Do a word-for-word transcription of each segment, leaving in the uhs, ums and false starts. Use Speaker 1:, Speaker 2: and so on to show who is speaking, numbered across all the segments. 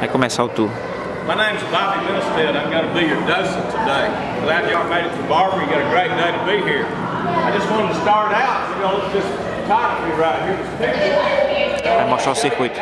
Speaker 1: Vai começar o tour.
Speaker 2: My name's Bobby Milstead. I'm going to be your docent today. Glad y'all made it to Barber. You got a great day to be here. I just wanted to start out. We're going to look at this photography right here. This picture.
Speaker 1: Vai mostrar o circuito.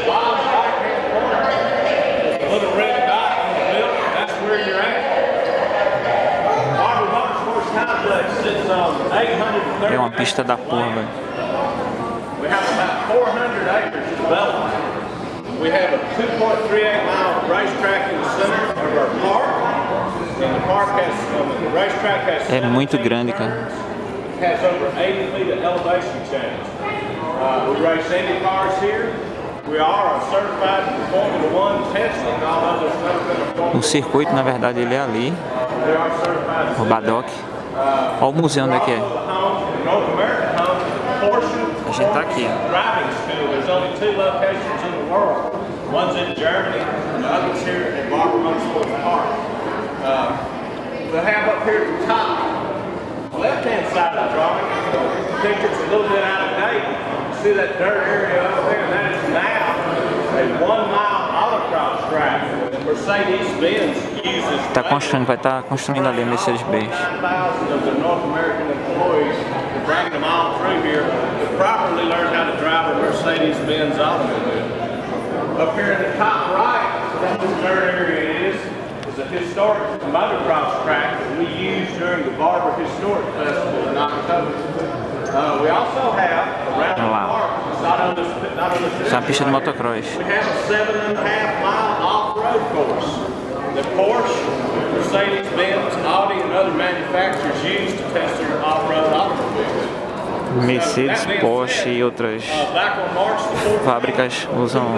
Speaker 2: Little red dot on the building. That's where you're at. Barber Motorsports Complex sits on eight hundred thirty.
Speaker 1: É uma pista da porra, velho.
Speaker 2: We have about four hundred acres developed. We have a two point three eight mile racetrack in the center of our park. And the park has, um, the racetrack has
Speaker 1: É muito grande, cara.
Speaker 2: It has over eighty feet of elevation change. Uh, we race Indy cars here. We are certified for Formula One testing. Although there's never been a Formula
Speaker 1: O circuito, na verdade, ele é ali.
Speaker 2: We are certified.
Speaker 1: O Paddock. Olha o museu onde é que é.
Speaker 2: North American home Porsche.
Speaker 1: A gente tá aqui.
Speaker 2: Driving school. There's only two locations in the world. One's in Germany, and the other's here at Barber Motorsports Park. Uh, we'll have up here at the top, left-hand side of the drawing, the picture's a little bit out of date. You see that dirt area up there? That is now a one-mile autocross track. Mercedes-Benz uses
Speaker 1: Tá construindo, vai estar tá construindo ali a Mercedes-Benz.
Speaker 2: nine thousand of the North American employees to bring them all through here to properly learn how to drive a Mercedes-Benz automobile. Up here in the top right, where this dirt area is, is a historic motocross track that we use during the Barber Historic Festival in October. Uh, we also have around the park, not on this, not on this.
Speaker 1: Isso é uma pista de motocross.
Speaker 2: We have a seven and a half mile off-road course that Porsche, Mercedes-Benz, Audi, and other manufacturers use to test their off-road automobiles.
Speaker 1: Mercedes, Porsche e outras fábricas usam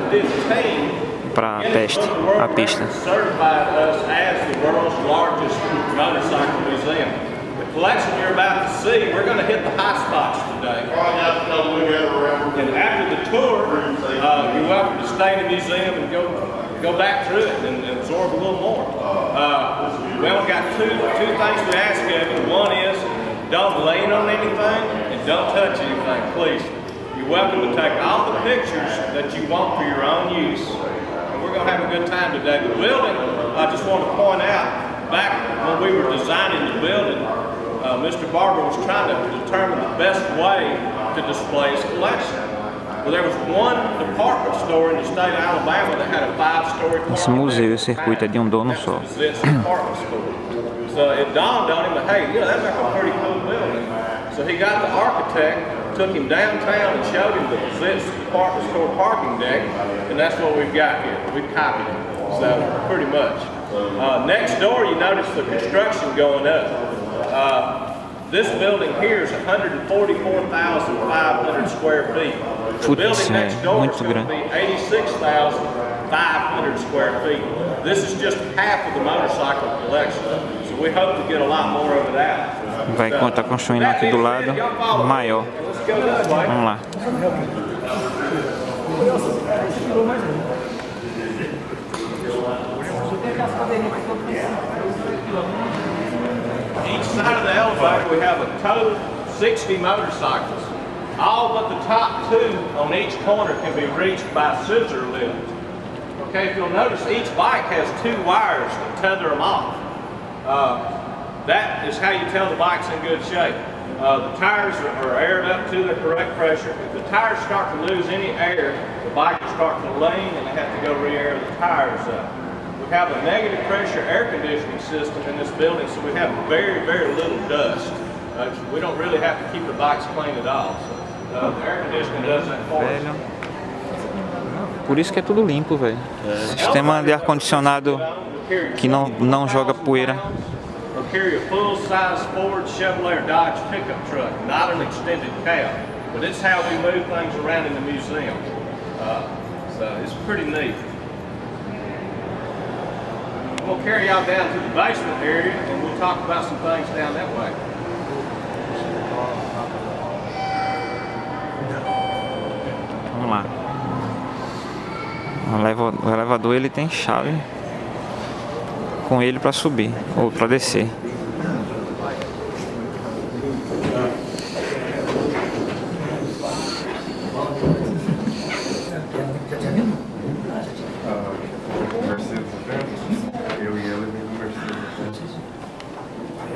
Speaker 1: para teste a pista.
Speaker 2: Collection you're about to see, we're going to hit the high spots today. And after the tour, uh, you're welcome to stay in the museum and go go back through it and, and absorb a little more. Uh, we only got two two things we ask of you. One is don't lean on anything and don't touch anything, please. You're welcome to take all the pictures that you want for your own use. And we're going to have a good time today. The building, I just want to point out, back when we were designing the building, uh, Mister Barber was trying to determine the best way to display his collection. Well, there was one department store in the state of Alabama that had a five-story
Speaker 1: Esse museu, esse circuito é de um dono só.
Speaker 2: So it dawned on him that, hey, you know, that's like a pretty cool building. So he got the architect, took him downtown and showed him the Zitz department store parking deck, and that's what we've got here. We've copied it, so pretty much. Uh, next door, you notice the construction going up. Uh, this building here is one hundred forty-four thousand five hundred square feet. The building next door is going to be eighty-six thousand five hundred square feet. This is just half of the motorcycle collection, so we hope to get a lot more of it out.
Speaker 1: Vai estar construindo aqui do lado, maior. Vamos lá.
Speaker 2: Each side of the elevator we have a total of sixty motorcycles. All but the top two on each corner can be reached by scissor lift. Okay, if you'll notice, each bike has two wires to tether them off. Uh, that is how you tell the bike's in good shape. Uh, the tires are, are aired up to the correct pressure. If the tires start to lose any air, the bike will start to lean and they have to go re-air the tires up. We have a negative pressure air conditioning system in this building, so we have very, very little dust. Uh, we don't really have to keep the bikes clean at all. So, uh, the air conditioning does that for us.
Speaker 1: Por isso que é tudo limpo, velho. Sistema de ar-condicionado que não, não joga poeira.
Speaker 2: We'll carry a full-size Ford Chevrolet or Dodge pickup truck, not an extended cab. But it's how we move things around in the museum. Uh, so it's pretty neat. We'll carry y'all down to the basement area and we'll talk about some things down that way.
Speaker 1: Vamos lá. O elevador ele tem chave com ele para subir ou para descer.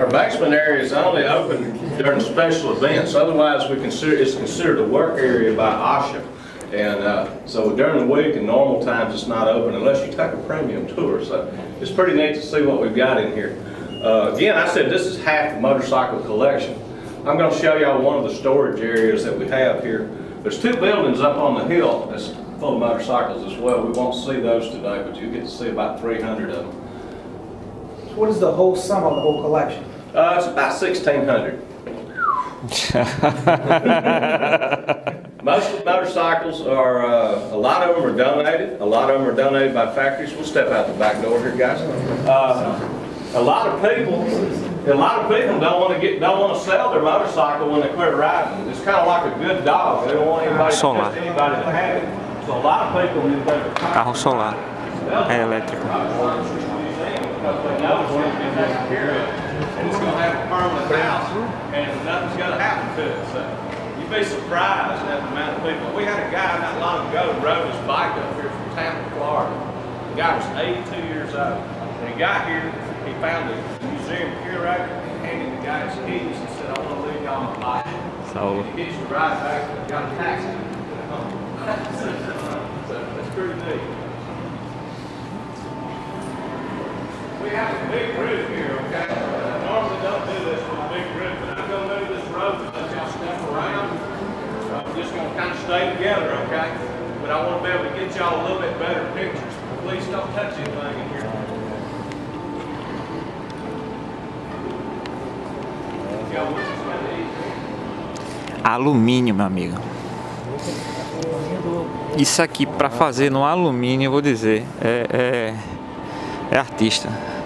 Speaker 2: our basement area is only open during special events. Otherwise, we consider it's considered a work area by OSHA. And uh, so during the week and normal times, it's not open unless you take a premium tour. So it's pretty neat to see what we've got in here. Uh, again, I said this is half the motorcycle collection. I'm going to show y'all one of the storage areas that we have here. There's two buildings up on the hill that's full of motorcycles as well. We won't see those today, but you get to see about three hundred of them.
Speaker 3: So what is the whole sum of the whole collection?
Speaker 2: Uh, it's about sixteen hundred. Most of the motorcycles are, uh, a lot of them are donated. A lot of them are donated by factories. We'll step out the back door here, guys. Uh, a lot of people, a lot of people don't want to get, don't want to sell their motorcycle when they quit riding. It's kind of like a good dog. They don't want anybody, to test anybody to have it. So a lot of people.
Speaker 1: Carro solar, é elétrico.
Speaker 2: And it's going to have a permanent house, and nothing's going to happen to it. So you'd be surprised at the amount of people. We had a guy not long ago who rode his bike up here from Tampa, Florida. The guy was eighty-two years old. When he got here, he found the museum curator and handed the guy his keys and said, "I want to leave y'all my bike." So he gets you right back, got a taxi. So that's pretty neat. We have a big roof here, okay? I normally don't do this with a big roof, but I'm going to move this road and let y'all step around. So I'm just going to kind of stay together, okay? But I want to be able to get y'all a little bit better pictures. Please don't touch anything in here.
Speaker 1: Alumínio, meu amigo. Isso aqui para fazer no alumínio, eu vou dizer, é, é, é artista.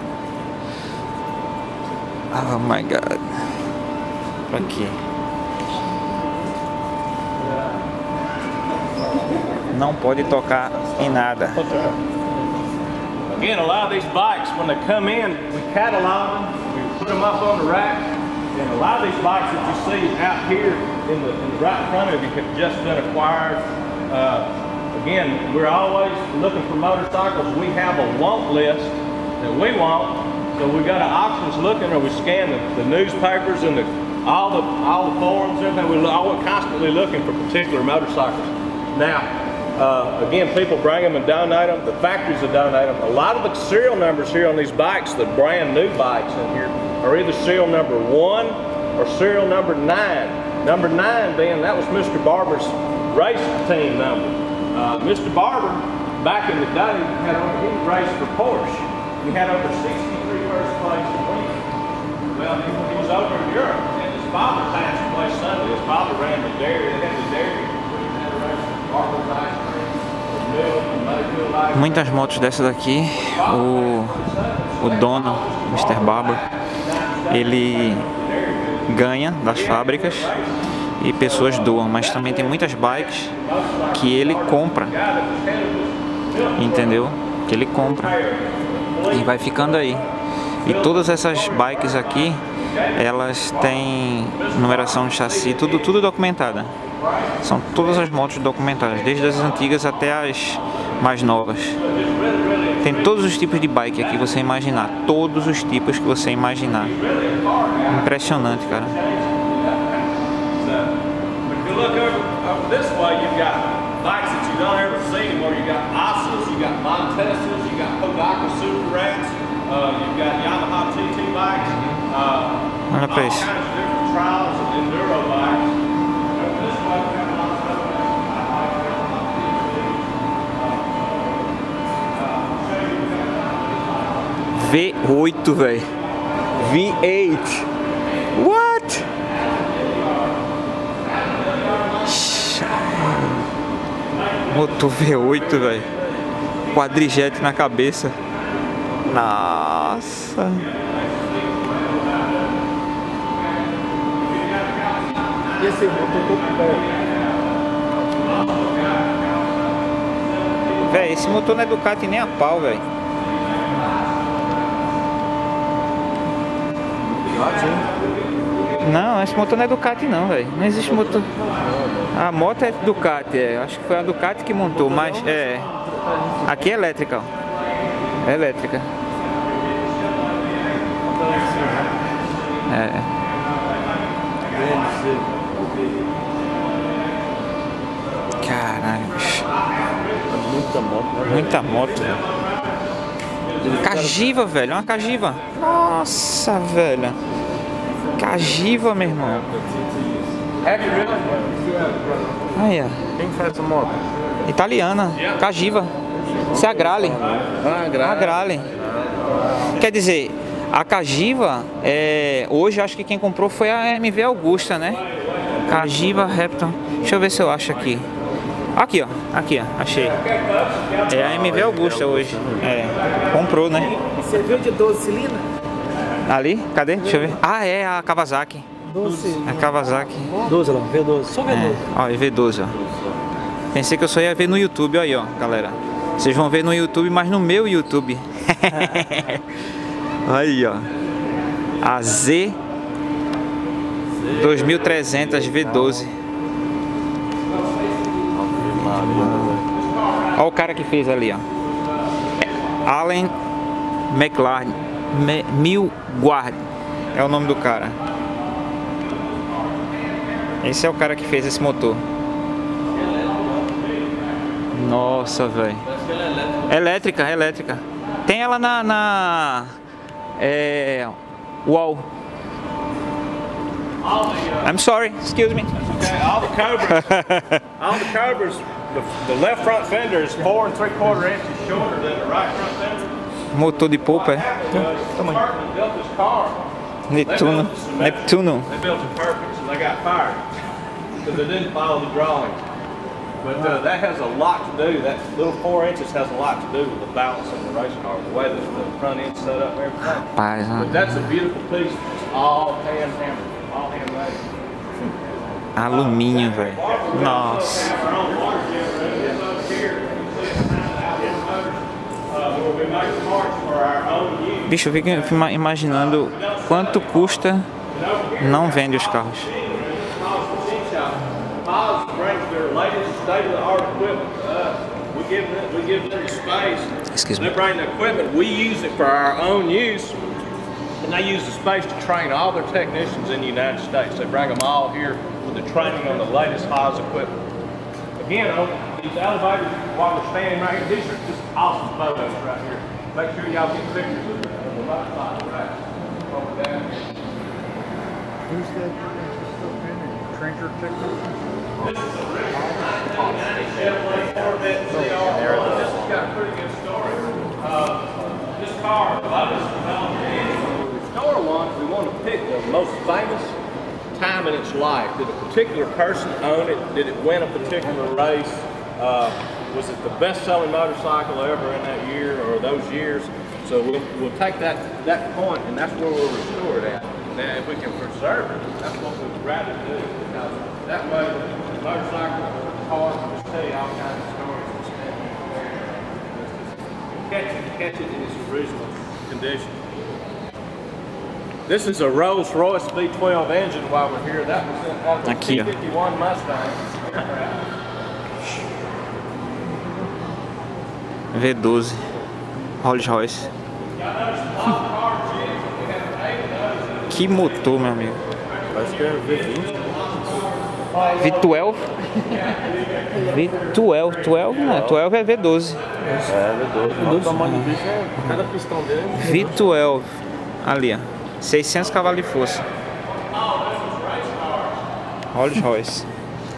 Speaker 1: Oh my god. Aqui. Não pode tocar em nada.
Speaker 2: Again, a lot of these bikes, when they come in, we catalog them, we put them up on the rack, and a lot of these bikes that you see out here in the, in the right in front of you have just been acquired. Uh, again, we're always looking for motorcycles. We have a want list that we want, so we got our auctions looking, or we scan the, the newspapers and the, all the all the forums, everything. We're always constantly looking for particular motorcycles. Now, uh, again, people bring them and donate them. The factories will donate them. A lot of the serial numbers here on these bikes, the brand new bikes in here, are either serial number one or serial number nine. Number nine being, that was Mister Barber's race team number. Uh, Mister Barber, back in the day, had he raced for Porsche. He had over sixty-three first place wins. Well, he, he was over in Europe, and his father passed away Sunday. His father ran the dairy. They had the dairy. He had a race for Barber's ice cream, milk, and Mayfield ice cream.
Speaker 1: Muitas motos dessas daqui, o, o dono, Mister Barber, ele ganha das fábricas e pessoas doam, mas também tem muitas bikes que ele compra, entendeu? Que ele compra e vai ficando aí. E todas essas bikes aqui, elas têm numeração de chassi, tudo, tudo documentada. São todas as motos documentadas, desde as antigas até as mais novas. Tem todos os tipos de bike aqui que você imaginar, todos os tipos que você imaginar. Impressionante, cara.
Speaker 2: Look over, over this way, you've got bikes that you don't ever see anymore. You got Asas, you got Montesas, you got Kodaka Super Rats, uh, you've got Yamaha T T bikes, uh, all kinds of different trials and enduro bikes. Over this way, we have a lot of stuff.
Speaker 1: V oito, velho. V oito. What? Motor V oito, velho. Quadrijet na cabeça. Nossa.
Speaker 3: E esse motor
Speaker 1: Véi, esse motor não é Ducati nem a pau, velho. Não, esse motor não é Ducati não, velho. Não existe motor. A moto é Ducati, é. Acho que foi a Ducati que montou, mas é. Aqui é elétrica, ó. É elétrica. É. Caralho, bicho.
Speaker 4: Muita moto.
Speaker 1: Muita moto. Cagiva, velho. Uma cagiva. Nossa, velho. Cagiva, meu irmão. Aí, ó.
Speaker 4: Quem faz essa moto?
Speaker 1: Italiana. Cagiva. Isso é a Grale.
Speaker 4: Ah,
Speaker 1: A Grale. Quer dizer, a Cagiva, é, hoje acho que quem comprou foi a M V Augusta, né? Cagiva Repton. Deixa eu ver se eu acho aqui. Aqui, ó. Aqui, ó. Achei. É a M V Augusta hoje. É. Comprou, né?
Speaker 3: Você viu de doze cilindros?
Speaker 1: Ali? Cadê? Deixa eu ver. Ah, é a Kawasaki.
Speaker 3: doze.
Speaker 1: A Kawasaki.
Speaker 3: doze lá, V doze. Só V doze.
Speaker 1: É. Ó, V doze, ó. Pensei que eu só ia ver no YouTube, aí, ó, galera. Vocês vão ver no YouTube, mas no meu YouTube. Aí, ó. A Z dois mil e trezentos V doze. Olha o cara que fez ali, ó. Allen McLaren Me Milguard é o nome do cara. Esse é o cara que fez esse motor. Nossa, velho. Elétrica, elétrica. Tem ela na, na é, wall. I'm sorry, excuse me.
Speaker 2: Okay, all the Cobras, all the Cobras, the, the left front fender is four and three quarter inches shorter than the right front fender.
Speaker 1: Motor de polpa, é?
Speaker 2: Sparkman built this car.
Speaker 1: Neptuno. Neptuno.
Speaker 2: They built it perfect, so they got fired because they didn't follow the drawings. But uh, that has a lot to do. That little four inches has a lot to do with the balance of the race car, the way that the front end's set up and everything.
Speaker 1: Rapaz,
Speaker 2: But that's a beautiful piece. It's all hand hammered, all handmade.
Speaker 1: alumínio, velho. Nossa. Bicho, eu fico imaginando quanto custa não vende os carros. Excuse me.
Speaker 2: They bring the equipment, we use it for our own use, and they use the space to train all their technicians in the United States. They bring them all here with the training on the latest Haas equipment. Again, these elevators, while we're standing right here, these are just awesome photos right here. Make sure y'all get pictures of the right side, right over there.
Speaker 4: Who's that stuff in there? Trencher technician?
Speaker 2: This is a really Chevrolet Corvette C R. This has got a pretty good story. Uh, this car, Lotus developed it. The store one, we want to pick the most famous time in its life. Did a particular person own it? Did it win a particular race? Uh, was it the best-selling motorcycle ever in that year or those years? So we'll, we'll take that, that point, and that's where we'll restore it at. Now, if we can preserve it, that's what we'd rather do, because that way the motorcycle, the car, can just tell you all kinds of stories and stuff. Catch it, catch it in its original condition. This is a Rolls-Royce V twelve engine while we're here. That was in that was a
Speaker 1: Aqui,
Speaker 2: T
Speaker 1: ó.
Speaker 2: fifty-one Mustang.
Speaker 1: V doze. Rolls Royce. Que motor, meu amigo.
Speaker 4: Parece que é V vinte.
Speaker 1: V doze? V doze, doze, não, doze é V doze.
Speaker 4: É, V doze. O tamanho do bicho é cada pistão dele.
Speaker 1: V doze. Ali, ó. seiscentos cavalos de força. Rolls Royce.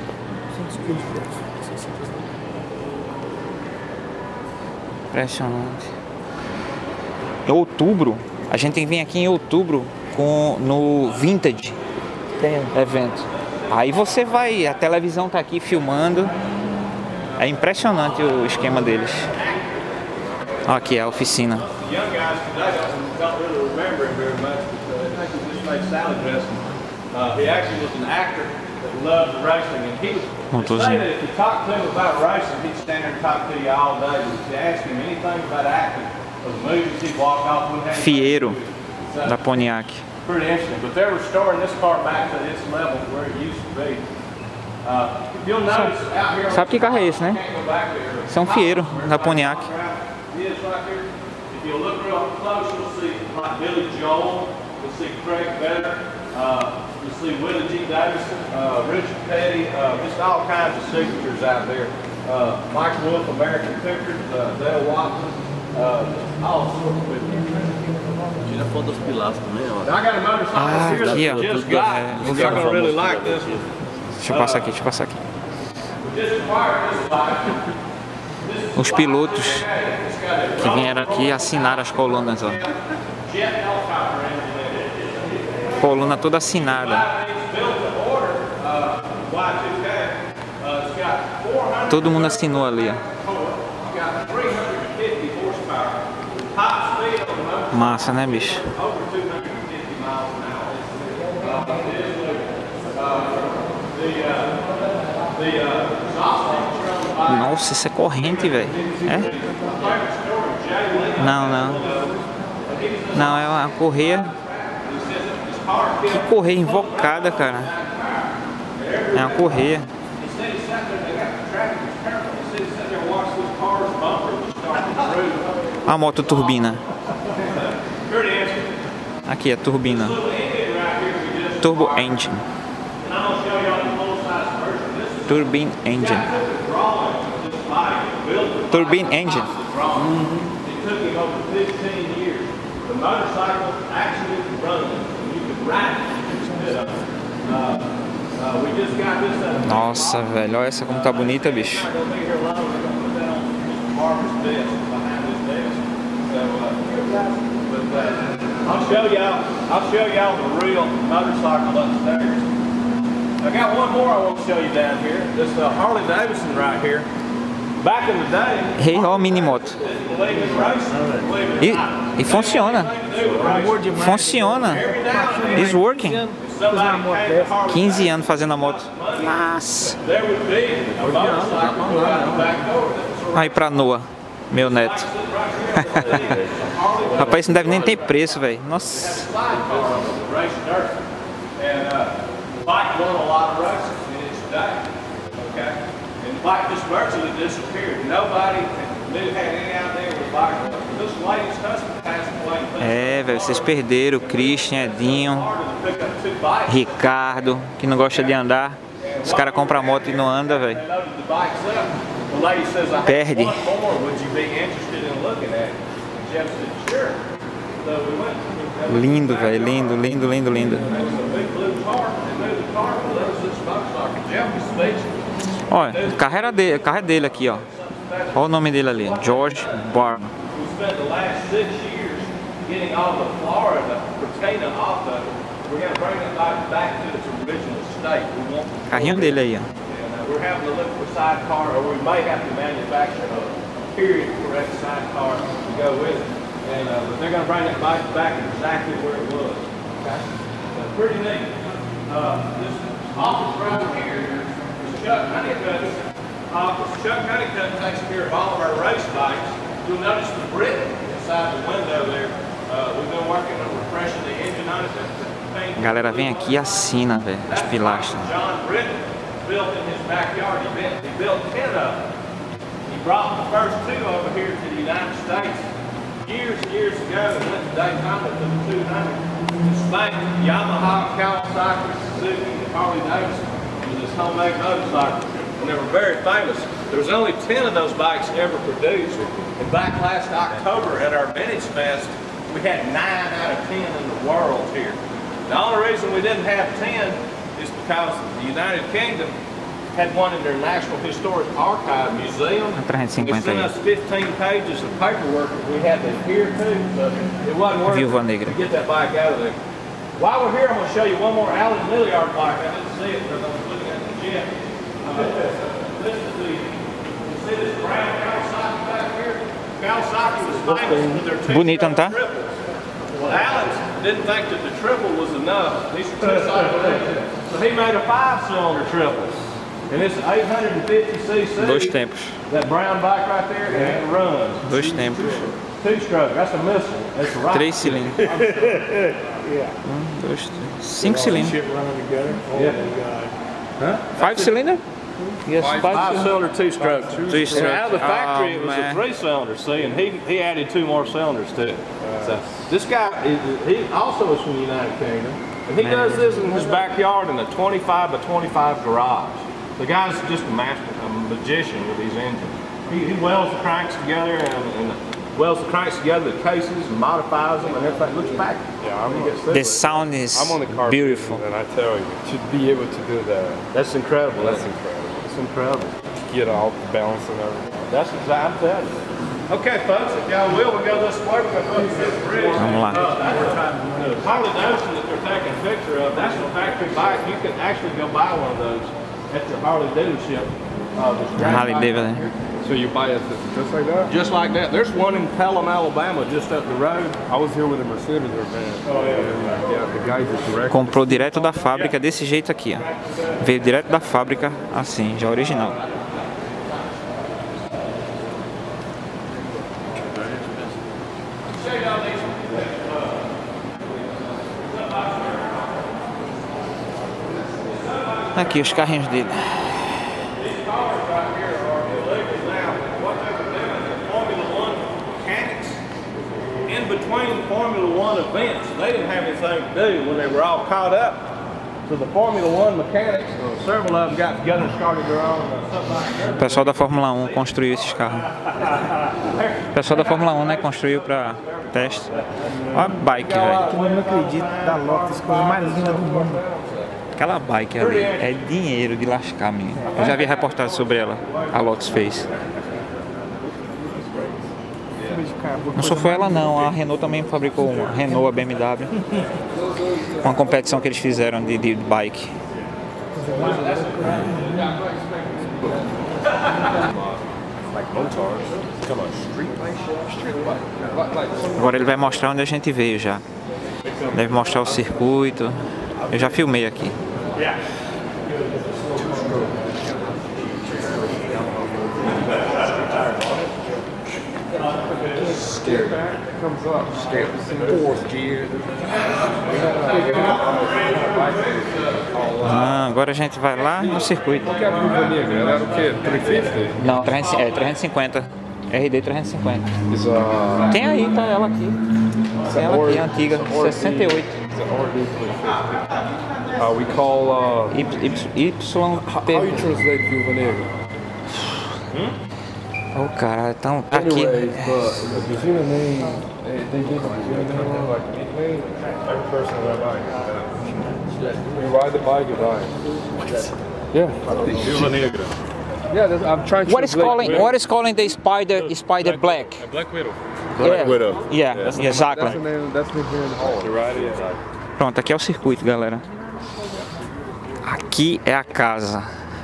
Speaker 1: Impressionante. Em outubro, a gente tem que vir aqui em outubro com, no Vintage
Speaker 3: Tem.
Speaker 1: evento. Aí você vai, a televisão tá aqui filmando. É impressionante o esquema deles. Ó, aqui é a oficina.
Speaker 2: The young guys today don't really remember him very much because I think he just made salad dressing. Uh, he actually was an actor that loved racing, and he would say that if you talk to him about racing, he'd stand there and talk to you all day. But if you ask him anything about acting or the movies, he'd walk off with him.
Speaker 1: Fiero da Pontiac.
Speaker 2: Pretty interesting, but they're restoring this car back to its level where it used to be. Uh, if you'll notice out here,
Speaker 1: Sabe que carro é esse, né?
Speaker 2: can't go back there.
Speaker 1: Esse é um Fiero da Pontiac.
Speaker 2: Is right here. If you look real close, you'll see like Billy Joel was see Craig Vedder, uh, you see Willie G. Davison, uh, Richard Petty, uh, just all kinds of signatures out there. Uh, Mike Wolf, American Pictures, uh, Dale Watson, uh, all sorts of people.
Speaker 5: Tira foto dos pilastros também, ó.
Speaker 2: I got a motorcycle
Speaker 1: Ah,
Speaker 2: here
Speaker 1: aqui,
Speaker 2: that
Speaker 1: ó.
Speaker 2: we just
Speaker 1: É,
Speaker 2: got.
Speaker 1: vou
Speaker 2: You're
Speaker 1: ver.
Speaker 2: gonna really like this one.
Speaker 1: Deixa eu passar aqui, deixa eu passar aqui.
Speaker 2: We just acquired this bike.
Speaker 1: Os pilotos que vieram aqui assinaram as colunas, ó.
Speaker 2: Jet helicopter engine.
Speaker 1: Coluna toda assinada.
Speaker 2: It's built to order, uh, Y two K. Uh, it's got four hundred
Speaker 1: Todo mundo assinou ali, ó.
Speaker 2: torque. It's got three hundred fifty horsepower. Top speed on the motor,
Speaker 1: Massa, né, bicho?
Speaker 2: over two hundred fifty miles an hour. Uh, it is moving. Uh, the, uh, the, uh, exhaust temperature on the bike.
Speaker 1: Nossa, isso é corrente, velho. É? Não, não. Não, é uma correia. Que correia invocada, cara. É uma correia. A moto turbina. Aqui é turbina. Turbo engine. Turbine engine. Turbine engine.
Speaker 2: It took him over fifteen years. The motorcycle actually runs. You can ride it. Uh, uh, we just got this at a
Speaker 1: Nossa, velho, olha essa como tá bonita, bicho.
Speaker 2: not gonna be here long. We're gonna put that on Mister Barber's desk behind his desk. So, uh, but, uh, I'll show y'all. I'll show y'all the real motorcycle upstairs. I got one more I want to show you down here. This uh, Harley Davidson right here. Back in the day,
Speaker 1: Hey, ó, a mini moto.
Speaker 2: believe in racing, believe it or not.
Speaker 1: E, e funciona. Funciona. It's working.
Speaker 2: Somebody came to Harley
Speaker 1: quinze anos fazendo a moto. Nossa.
Speaker 2: there would be a motorcycle go out the back door. That was
Speaker 1: Aí pra Noah, meu neto. Rapaz, isso não deve nem ter preço, velho. Nossa.
Speaker 2: a slide car on the race dirt. And uh, the bike won a lot of races in its day. Okay? And the bike just virtually disappeared. Nobody knew had any idea where the bike was. This lady's husband passed away.
Speaker 1: É, velho, vocês perderam o Christian, Edinho,
Speaker 2: Harder to pick up two bikes.
Speaker 1: Ricardo, que não gosta de andar. Os caras compram a moto e não andam, velho.
Speaker 2: They loaded the bikes up. The lady says, I
Speaker 1: Perde.
Speaker 2: have one more. Would you be interested in looking at it? And Jeff said, sure. So we went.
Speaker 1: Lindo, velho, lindo, lindo, lindo, lindo.
Speaker 2: It was a big blue car. They moved the car. Well, there was this motorcycle. Jeff was speechless.
Speaker 1: Olha, o carro, era dele, o carro é dele aqui, ó. Olha o nome dele ali, George Barman.
Speaker 2: We spent the last six years getting all the Florida patina off of it. We're going to bring it back, back to its original state. We want to,
Speaker 1: Carrinho dele aí, ó.
Speaker 2: and, uh, we're having to look for a sidecar, or we may have to manufacture a period correct sidecar to go with it. And uh, but they're going to bring it back, back exactly where it was. Okay? So pretty neat. Uh, this office right here is Chuck Honeycutt's office. Chuck Honeycutt takes care of all of our race bikes. You'll notice the brick inside the window there. Uh, we've been working on refreshing the engine on it.
Speaker 1: A galera vem aqui e assina, velho, as pilastras.
Speaker 2: John Britton built in his backyard. He built, he built ten of them. He brought the first two over here to the United States years and years ago and went to Daytona to the two hundred. And spanked Yamaha, Kawasaki, Suzuki, and Harley Davidson with his homemade motorcycle. And they were very famous. There was only ten of those bikes ever produced. And back last October at our Vintage Fest, we had nine out of ten in the world here. The only reason we didn't have ten is because the United Kingdom had one in their National Historic Archive Museum. They sent us fifteen pages of paperwork that we had to adhere to, so it wasn't worth
Speaker 1: Viúva
Speaker 2: it
Speaker 1: Negra.
Speaker 2: to get that bike out of there. While we're here, I'm going to show you one more Alan Milliard bike. I didn't see it because I was looking at the gym. Uh, this is the, you see this brown Kawasaki back here? Kawasaki was famous for their two
Speaker 1: Bonito, não tá?
Speaker 2: triples. Well, Alex didn't think that the triple was enough. These are two-cylinder engines. So he made a five-cylinder triple. And it's eight hundred fifty c c.
Speaker 1: Dois tempos.
Speaker 2: That brown bike right there, and it runs.
Speaker 1: Dois tempos.
Speaker 2: Two-stroke. That's a missile. That's a rocket.
Speaker 1: Três cilindros.
Speaker 4: Yeah.
Speaker 1: Um, dois, três. Cinco cilindros.
Speaker 4: Shit running together. Oh
Speaker 2: Yeah.
Speaker 4: my God.
Speaker 2: Huh?
Speaker 1: Five cylinder? Yes,
Speaker 2: Five cylinder, two stroke.
Speaker 1: Two stroke.
Speaker 2: Out of the factory,
Speaker 1: Oh,
Speaker 2: it was
Speaker 1: man.
Speaker 2: a three cylinder, see, and he he added two more cylinders to it. So this guy, is, he also is from the United Kingdom, and he
Speaker 1: Man.
Speaker 2: does this in his backyard in a twenty-five by twenty-five garage. The guy's just a master, a magician with these engines. He, he welds the cranks together and, and welds the cranks together, the cases, and modifies them, and everything looks back.
Speaker 6: Yeah, I'm,
Speaker 1: The sound is
Speaker 6: I'm on the car
Speaker 1: beautiful.
Speaker 6: and I tell you, to be able to do that,
Speaker 2: That's incredible.
Speaker 6: that's
Speaker 2: isn't it?
Speaker 6: incredible.
Speaker 2: It's incredible.
Speaker 6: Get off the balance and everything.
Speaker 2: That's exactly it. Okay, folks, if y'all will, we'll go this way. We're going to go to this bridge.
Speaker 1: Vamos lá.
Speaker 2: Uh, that's the Harley Davidson that they're taking a picture of. That's a factory bike. You can actually go buy one of those at your Harley dealership. Uh, there's great
Speaker 1: Harley
Speaker 2: bike
Speaker 1: Davidson.
Speaker 2: out here.
Speaker 6: So you buy it just like that?
Speaker 2: Just like that. There's one in Pelham, Alabama, just up the road.
Speaker 6: I was here with a Mercedes or van. Oh yeah. And, yeah, the guy just direct.
Speaker 1: Comprou direto da fábrica desse jeito aqui, ó. Veio direto da fábrica assim, já original. Aqui os carrinhos dele.
Speaker 2: In between Formula One events, they didn't have anything to do when they were all caught up. So the Formula One mechanics, uh, several of them got together and started their own uh, something like that.
Speaker 1: O pessoal da Fórmula um construiu esses carros. O pessoal da Fórmula um, né, construiu pra teste. Olha a bike, velho.
Speaker 3: Eu não acredito da Lotus, coisa mais linda do mundo.
Speaker 1: Aquela bike ali é dinheiro de lascar, menino. Eu já vi reportagem sobre ela. A Lotus fez. Não só foi ela não, a Renault também fabricou uma. A Renault, a B M W. Uma competição que eles fizeram de, de bike. Agora ele vai mostrar onde a gente veio já. Deve mostrar o circuito. Eu já filmei aqui.
Speaker 6: Comes up, fourth gear.
Speaker 1: Ah, agora a gente vai lá no circuito.
Speaker 6: Que a Viúva Negra, ela era o quê? trezentos e cinquenta?
Speaker 1: Não, trezentos, é trezentos e cinquenta. R D trezentos e cinquenta.
Speaker 6: Is a
Speaker 1: Tem aí, tá ela aqui. Tem ela aqui, antiga, sessenta e oito.
Speaker 6: It's an R D three fifty. Uh, we call uh,
Speaker 1: Y, y,
Speaker 6: how you
Speaker 1: Y,
Speaker 6: translate Viúva Negra?
Speaker 1: oh, caralho, então tá aqui.
Speaker 6: Anyways, but the Brazilian name, they, they give a Brazilian name like a nickname. Every person that bike. You ride the bike, you die. Yeah.
Speaker 2: Viúva Negra.
Speaker 6: Yeah, that's, I'm trying to
Speaker 1: What is
Speaker 6: translate-
Speaker 1: calling? What is calling the spider? Spider black.
Speaker 2: Black Widow.
Speaker 1: Yeah.
Speaker 6: Widow.
Speaker 1: Yeah,
Speaker 6: That's the
Speaker 1: exactly.
Speaker 6: name. That's the name here in Holland. You ride it.
Speaker 1: Pronto, aqui é o circuito, galera. Aqui é a casa.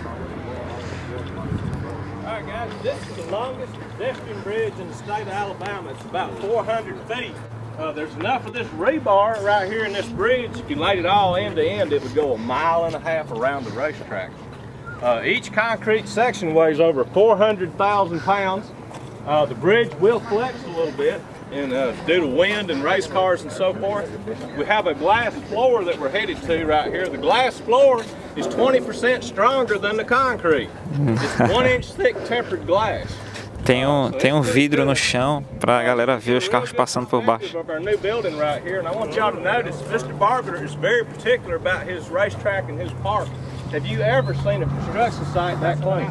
Speaker 2: Alright guys, this is the longest pedestrian bridge in the state of Alabama. It's about four hundred feet. Uh, there's enough of this rebar right here in this bridge. If you laid it all end to end, it would go a mile and a half around the racetrack. Uh, each concrete section weighs over four hundred thousand pounds. Uh, the bridge will flex a little bit and uh, due to wind and race cars and so forth. We have a glass floor that we're headed to right here. The glass floor is twenty percent stronger than the concrete. It's one inch thick tempered glass.
Speaker 1: Tem um, tem um vidro no chão pra galera ver os carros passando por baixo.
Speaker 2: Of our new building right here, and I want y'all to notice Mister Barber is very particular about his racetrack and his park. Have you ever seen a construction site that clean?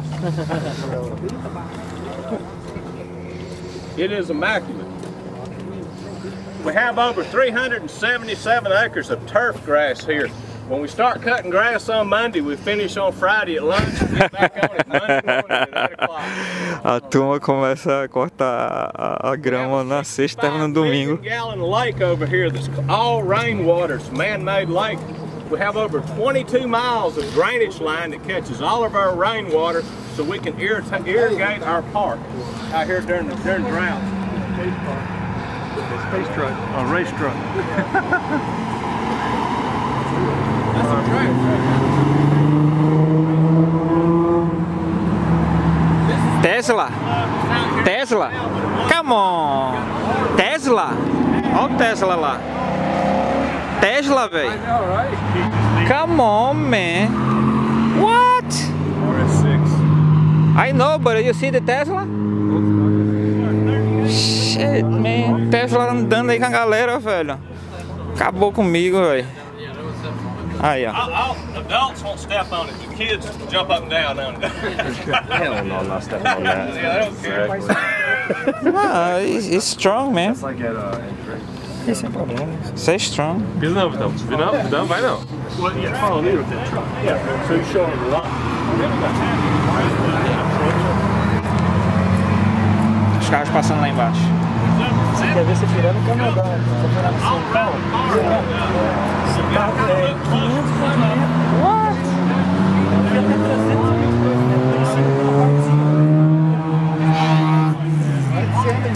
Speaker 2: It is immaculate. We have over three hundred seventy-seven acres of turf grass here. When we start cutting grass on Monday, we finish on Friday at lunch and get back on it Monday morning at eight o'clock.
Speaker 1: A turma começa a cortar a, a grama na sexta e termina no domingo.
Speaker 2: Gallon lake over here that's all rainwater. It's a man-made lake. We have over twenty-two miles of drainage line that catches all of our rainwater so we can irrita- irrigate our park out here during the during drought.
Speaker 4: Space truck, a race truck.
Speaker 2: That's a track.
Speaker 1: Tesla! Tesla! Come on! Tesla! Olha o Tesla lá. Tesla, velho. Come on, man. What?
Speaker 2: R S six.
Speaker 1: I know, but you see the Tesla? Shit, man. Tesla andando aí com a galera, velho. Acabou comigo, velho. Aí, ó.
Speaker 2: Adults won't step on it. The kids jump up and down on it.
Speaker 5: Hell no, I'm not stepping on that.
Speaker 2: Yeah, I don't care.
Speaker 1: Ah, it's, it's strong, man.
Speaker 5: It's like at uh,
Speaker 1: Esse é o problema. Isso é strong.
Speaker 6: Pisa não, Vitão. Não, não, vai não.
Speaker 2: Well, yeah, follow me with that truck. Yeah, so you show them a lot.
Speaker 1: Os carros passando lá embaixo.
Speaker 3: Você quer ver você tirando o Canadá? Você virar no São Paulo? Esse carro é quinhentos por cento. What? Eu vi até trezentos mil. Vai ser até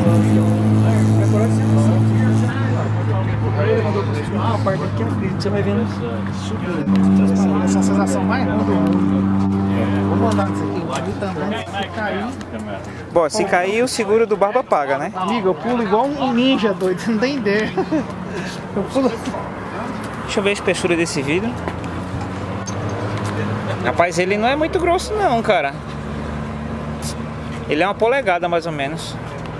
Speaker 3: ah, a parte aqui é um vídeo, você vai vendo essa sensação mais ruim do mundo. Vamos andar nisso aqui, o tá andando, se cair.
Speaker 1: Bom, se cair, o seguro do Barba paga, né?
Speaker 3: Amigo, eu pulo igual um ninja doido, você não tem ideia. Eu pulo.
Speaker 1: Deixa eu ver a espessura desse vidro. Rapaz, ele não é muito grosso não, cara. Ele é uma polegada mais ou menos.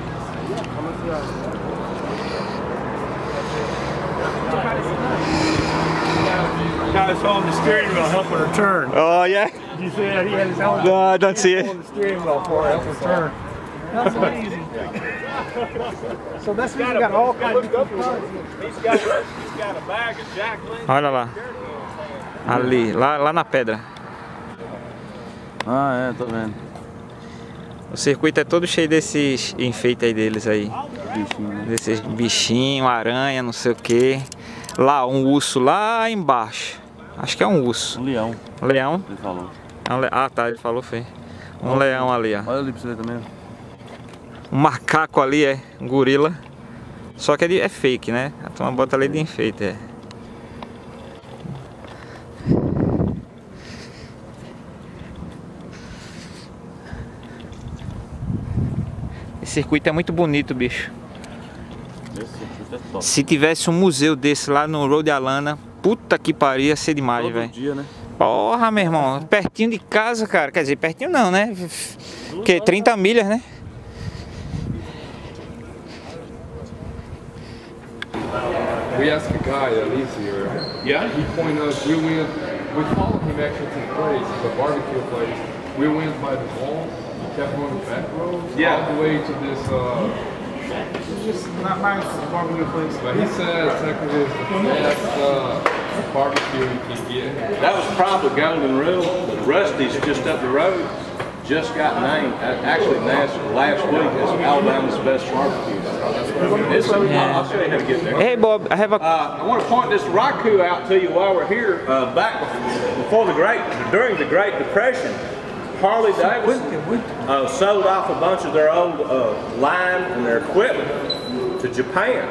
Speaker 2: Guy's holding the steering wheel, helping her turn.
Speaker 1: Oh, yeah?
Speaker 2: You see that? He had his helmet.
Speaker 1: No, I don't see it.
Speaker 2: Holding the steering wheel for her, helping her turn.
Speaker 3: That's amazing. So that's why you got all
Speaker 2: He's got, he's got a bag of Jack Lynch.
Speaker 1: Olha lá. Ali, lá, lá na pedra.
Speaker 5: Ah, é, tô vendo.
Speaker 1: O circuito é todo cheio desses enfeites aí deles aí.
Speaker 5: Bichinho, né?
Speaker 1: Desses bichinhos, aranha, não sei o que. Lá, um urso lá embaixo. Acho que é um urso.
Speaker 5: Um leão,
Speaker 1: Leão?
Speaker 5: ele falou.
Speaker 1: É um le... Ah, tá, ele falou, foi. Um leão ali, ó.
Speaker 5: Olha ali pra você ver também.
Speaker 1: Um macaco ali, é. Um gorila. Só que ele é fake, né? A turma bota ali de enfeite, é. Esse circuito é muito bonito, bicho.
Speaker 5: Esse circuito é top.
Speaker 1: Se tivesse um museu desse lá no Road Alana, puta que pariu, ia ser demais,
Speaker 5: Todo
Speaker 1: velho.
Speaker 5: dia, né?
Speaker 1: Porra, meu irmão, pertinho de casa, cara. Quer dizer, pertinho não, né? Porque trinta milhas, né?
Speaker 6: We asked a guy that lives here.
Speaker 2: Yeah?
Speaker 6: He pointed us, we went, we followed him actually to the place, the barbecue place. We went by the mall, we kept going back roads,
Speaker 2: Yeah.
Speaker 6: all the way to this, uh,
Speaker 3: It's just not my barbecue place.
Speaker 6: but he said technically it's the best uh, barbecue you can get.
Speaker 2: That was probably Golden Rule. Rusty's just up the road. Just got named, actually last, last week, as Alabama's best barbecue. It's, I'll show you how to get there.
Speaker 1: Hey, Bob, I have a...
Speaker 2: Uh, I want to point this Raku out to you while we're here. Uh, back before the Great, during the Great Depression, Harley Davidson uh, sold off a bunch of their old uh, line and their equipment to Japan.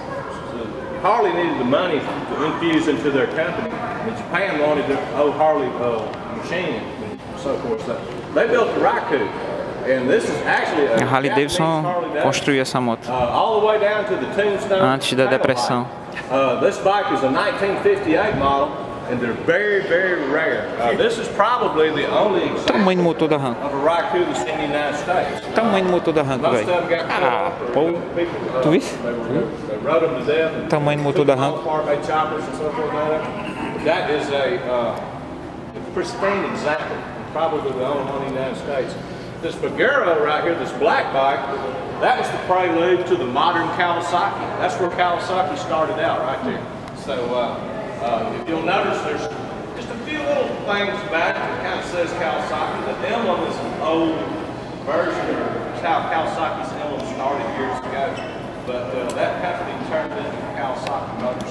Speaker 2: Harley needed the money to infuse into their company, and Japan wanted the old Harley uh, machine and so forth. So they built the Raku, and this is actually a
Speaker 1: A Harley
Speaker 2: Japanese
Speaker 1: Davidson
Speaker 2: Harley Davidson.
Speaker 1: construiu essa moto
Speaker 2: Uh, all the way down to the Tombstone.
Speaker 1: antes da
Speaker 2: pedal
Speaker 1: depressão.
Speaker 2: bike. Uh, this bike is a nineteen fifty-eight model, and they're very, very rare. Uh, this is probably the only example
Speaker 1: Tamanho do motor da Ram.
Speaker 2: of a Raku that's in the United States.
Speaker 1: Tamanho do motor da Ram,
Speaker 2: Most of
Speaker 1: velho.
Speaker 2: them got cut
Speaker 1: Ah,
Speaker 2: off or
Speaker 1: pô.
Speaker 2: people, uh,
Speaker 1: Tu viu?
Speaker 2: They, were, they rode them to death. And
Speaker 1: Tamanho do motor
Speaker 2: took
Speaker 1: da
Speaker 2: them
Speaker 1: Ram.
Speaker 2: all apart, made choppers and so forth. And all that. That is a uh, pristine example, and probably the only one in the United States. This Pagero right here, this black bike, that was the prelude to the modern Kawasaki. That's where Kawasaki started out, right there. So uh, uh, if you'll notice, there's just a few little things back that kind of says Kawasaki. The emblem is an old version of how Kawasaki's emblem started years ago. But uh, that company turned into Kawasaki Motors.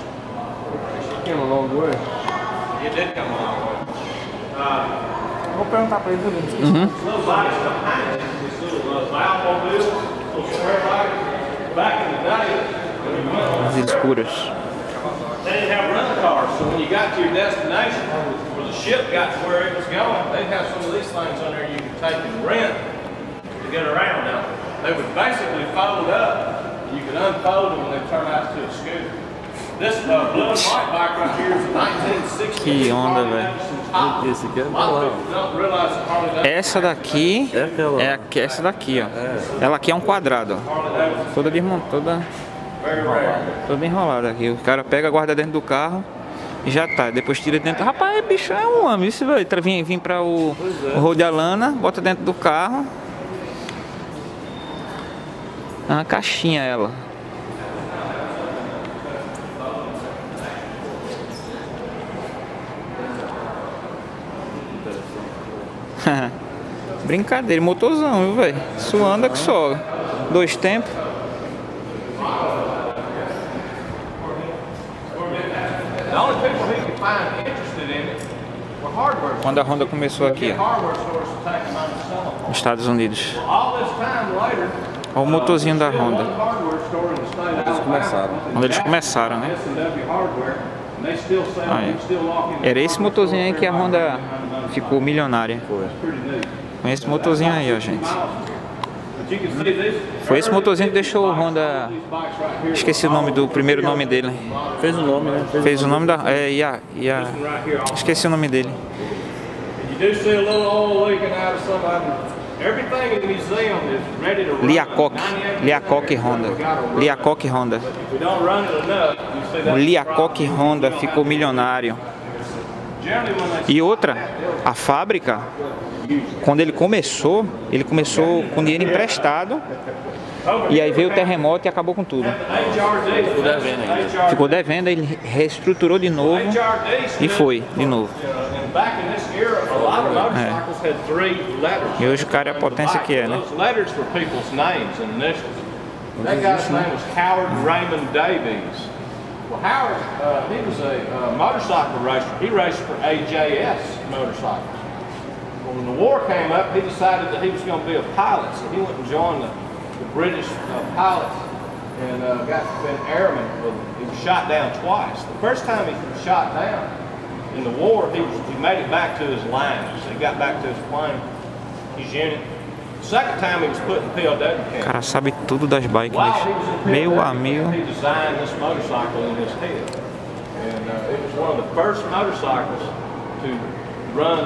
Speaker 6: Came a long way.
Speaker 2: It did come a long way. Uh,
Speaker 3: Vou perguntar pra ele, não esqueci.
Speaker 2: little bikes behind it, these little uh, Valmobiles, little square bikes. Back in the day, when you went on,
Speaker 1: As escuras.
Speaker 2: they didn't have rental cars, so when you got to your destination, or the ship got to where it was going, they'd have some of these things on there you could take and rent to get around now. They would basically fold up. You could unfold them and they'd turn out to a scooter. This uh, blue and white bike right here is a nineteen sixty.
Speaker 1: Que onda, velho.
Speaker 5: Esse aqui é
Speaker 2: A lot of
Speaker 5: balão.
Speaker 2: people don't realize that Harley Davidson
Speaker 1: Essa daqui
Speaker 5: É aquela.
Speaker 1: é aqui, essa daqui, ó. Ela aqui é um quadrado, ó. Toda desmontada, toda, toda enrolada aqui. O cara pega, guarda dentro do carro e já tá. Depois tira dentro. Rapaz, bicho, é um homem. Isso vai vir, vir pra o, o Road Alana, bota dentro do carro. É uma caixinha ela. Brincadeira, motorzão, viu, velho? Suando que só. Dois tempos.
Speaker 2: The only people who could find interested in it were hardware
Speaker 1: Quando a Honda começou aqui, ó,
Speaker 2: hardware stores to take them out and sell them.
Speaker 1: nos Estados Unidos.
Speaker 2: All this time later,
Speaker 1: Olha o motorzinho da
Speaker 2: still
Speaker 1: Honda.
Speaker 2: one hardware store in the state of Alabama.
Speaker 5: começaram.
Speaker 1: Quando eles começaram, né?
Speaker 2: S and W Hardware, and they still sell,
Speaker 1: Ah, é.
Speaker 2: you still walk in
Speaker 1: Era esse motorzinho aí que a Honda ficou milionária.
Speaker 2: pretty neat.
Speaker 1: Com esse motorzinho aí, ó, gente.
Speaker 2: But you can see these
Speaker 1: Foi esse motorzinho que deixou o Honda.
Speaker 2: bikes right here.
Speaker 1: Esqueci o nome do primeiro nome dele.
Speaker 5: Fez o nome, né? Fez
Speaker 1: Fez o nome da. É, Ia, Ia,
Speaker 2: Right here.
Speaker 1: esqueci o nome dele.
Speaker 2: You do see a little oil leaking out of some of them. Everything in the museum is ready to run.
Speaker 1: Liacoque.
Speaker 2: ninety-eight
Speaker 1: Liacoque
Speaker 2: percent
Speaker 1: Honda.
Speaker 2: we gotta run.
Speaker 1: Liacoque Honda.
Speaker 2: If we don't run it enough, you see
Speaker 1: O
Speaker 2: that
Speaker 1: Liacoque Honda ficou milionário.
Speaker 2: generally when they
Speaker 1: E outra, a fábrica, quando ele começou, ele começou com dinheiro emprestado. E aí veio o terremoto e acabou com tudo.
Speaker 2: H R D ficou
Speaker 5: devendo ainda.
Speaker 1: Ficou devendo, ele reestruturou de novo e foi de novo.
Speaker 2: Back in this era, a lot of motorcycles had three letters.
Speaker 1: E hoje o cara é a potência que é, né?
Speaker 2: Those letters were people's names and initials. That guy's name was Howard Raymond Davies. Well, Howard, uh, he was a uh, motorcycle racer. He raced for A J S motorcycles. Well, when the war came up, he decided that he was going to be a pilot, so he went and joined the, the British uh, pilots and uh, got been airman. Well, he was shot down twice. The first time he was shot down in the war, he, was, he made it back to his line. So he got back to his plane, his unit. The second time he was put in P O W
Speaker 1: O
Speaker 2: camp.
Speaker 1: cara sabe tudo das bikes,
Speaker 2: While
Speaker 1: bicho.
Speaker 2: he was in P O W
Speaker 1: Meu
Speaker 2: camp,
Speaker 1: amigo.
Speaker 2: he designed this motorcycle in his head. And uh, it was one of the first motorcycles to run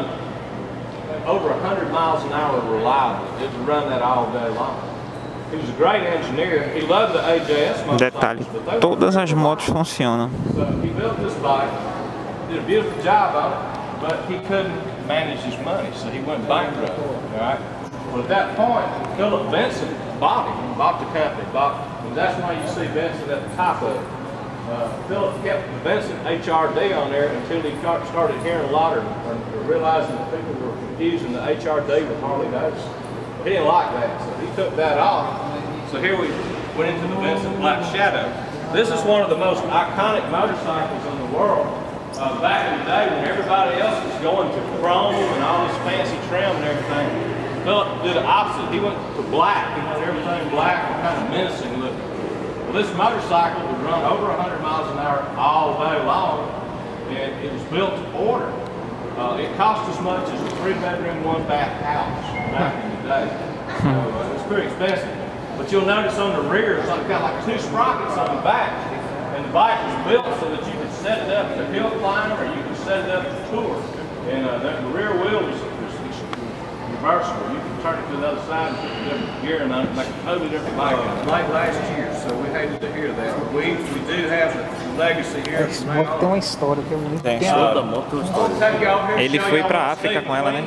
Speaker 2: over one hundred miles an hour reliably. It would run that all day long. He was a great engineer. He loved the A J S
Speaker 1: Detalhe,
Speaker 2: motorcycles. but they were
Speaker 1: todas as motos funcionam.
Speaker 2: So he built this bike, did a beautiful job on it, but he couldn't manage his money, so he went bankrupt. All right. Well, at that point, Philip Benson bought him, bought the company, bought, and that's why you see Benson at the top of it. Uh, Philip kept the Benson H R D on there until he got, started hearing a lot of, or, or realizing that people were confusing the H R D with Harley Davidson. He didn't like that, so he took that off. So here we went into the Benson Black Shadow. This is one of the most iconic motorcycles in the world. Uh, back in the day when everybody else was going to chrome and all this fancy trim and everything, Philip did the opposite. He went to black. He wanted everything black and kind of menacing looking. Well, this motorcycle would run over one hundred miles an hour all day long, and it was built to order. Uh, it cost as much as a three-bedroom, one-bath house back in the day. So uh, it was pretty expensive. But you'll notice on the rear, it's got like two sprockets on the back. And the bike was built so that you could set it up to hill climb or you could set it up to tour. And uh, the, the rear wheel was, was reversible. You could turn it to the other side and put a different gear and on it, like a totally different bike. Uh, late last year, so we hated to hear that. But we, we do have the legacy here.
Speaker 3: Esse moto tem uma história que eu não
Speaker 1: Tem.
Speaker 3: entendo.
Speaker 5: Toda moto história.
Speaker 1: Ele foi pra África com ela, né?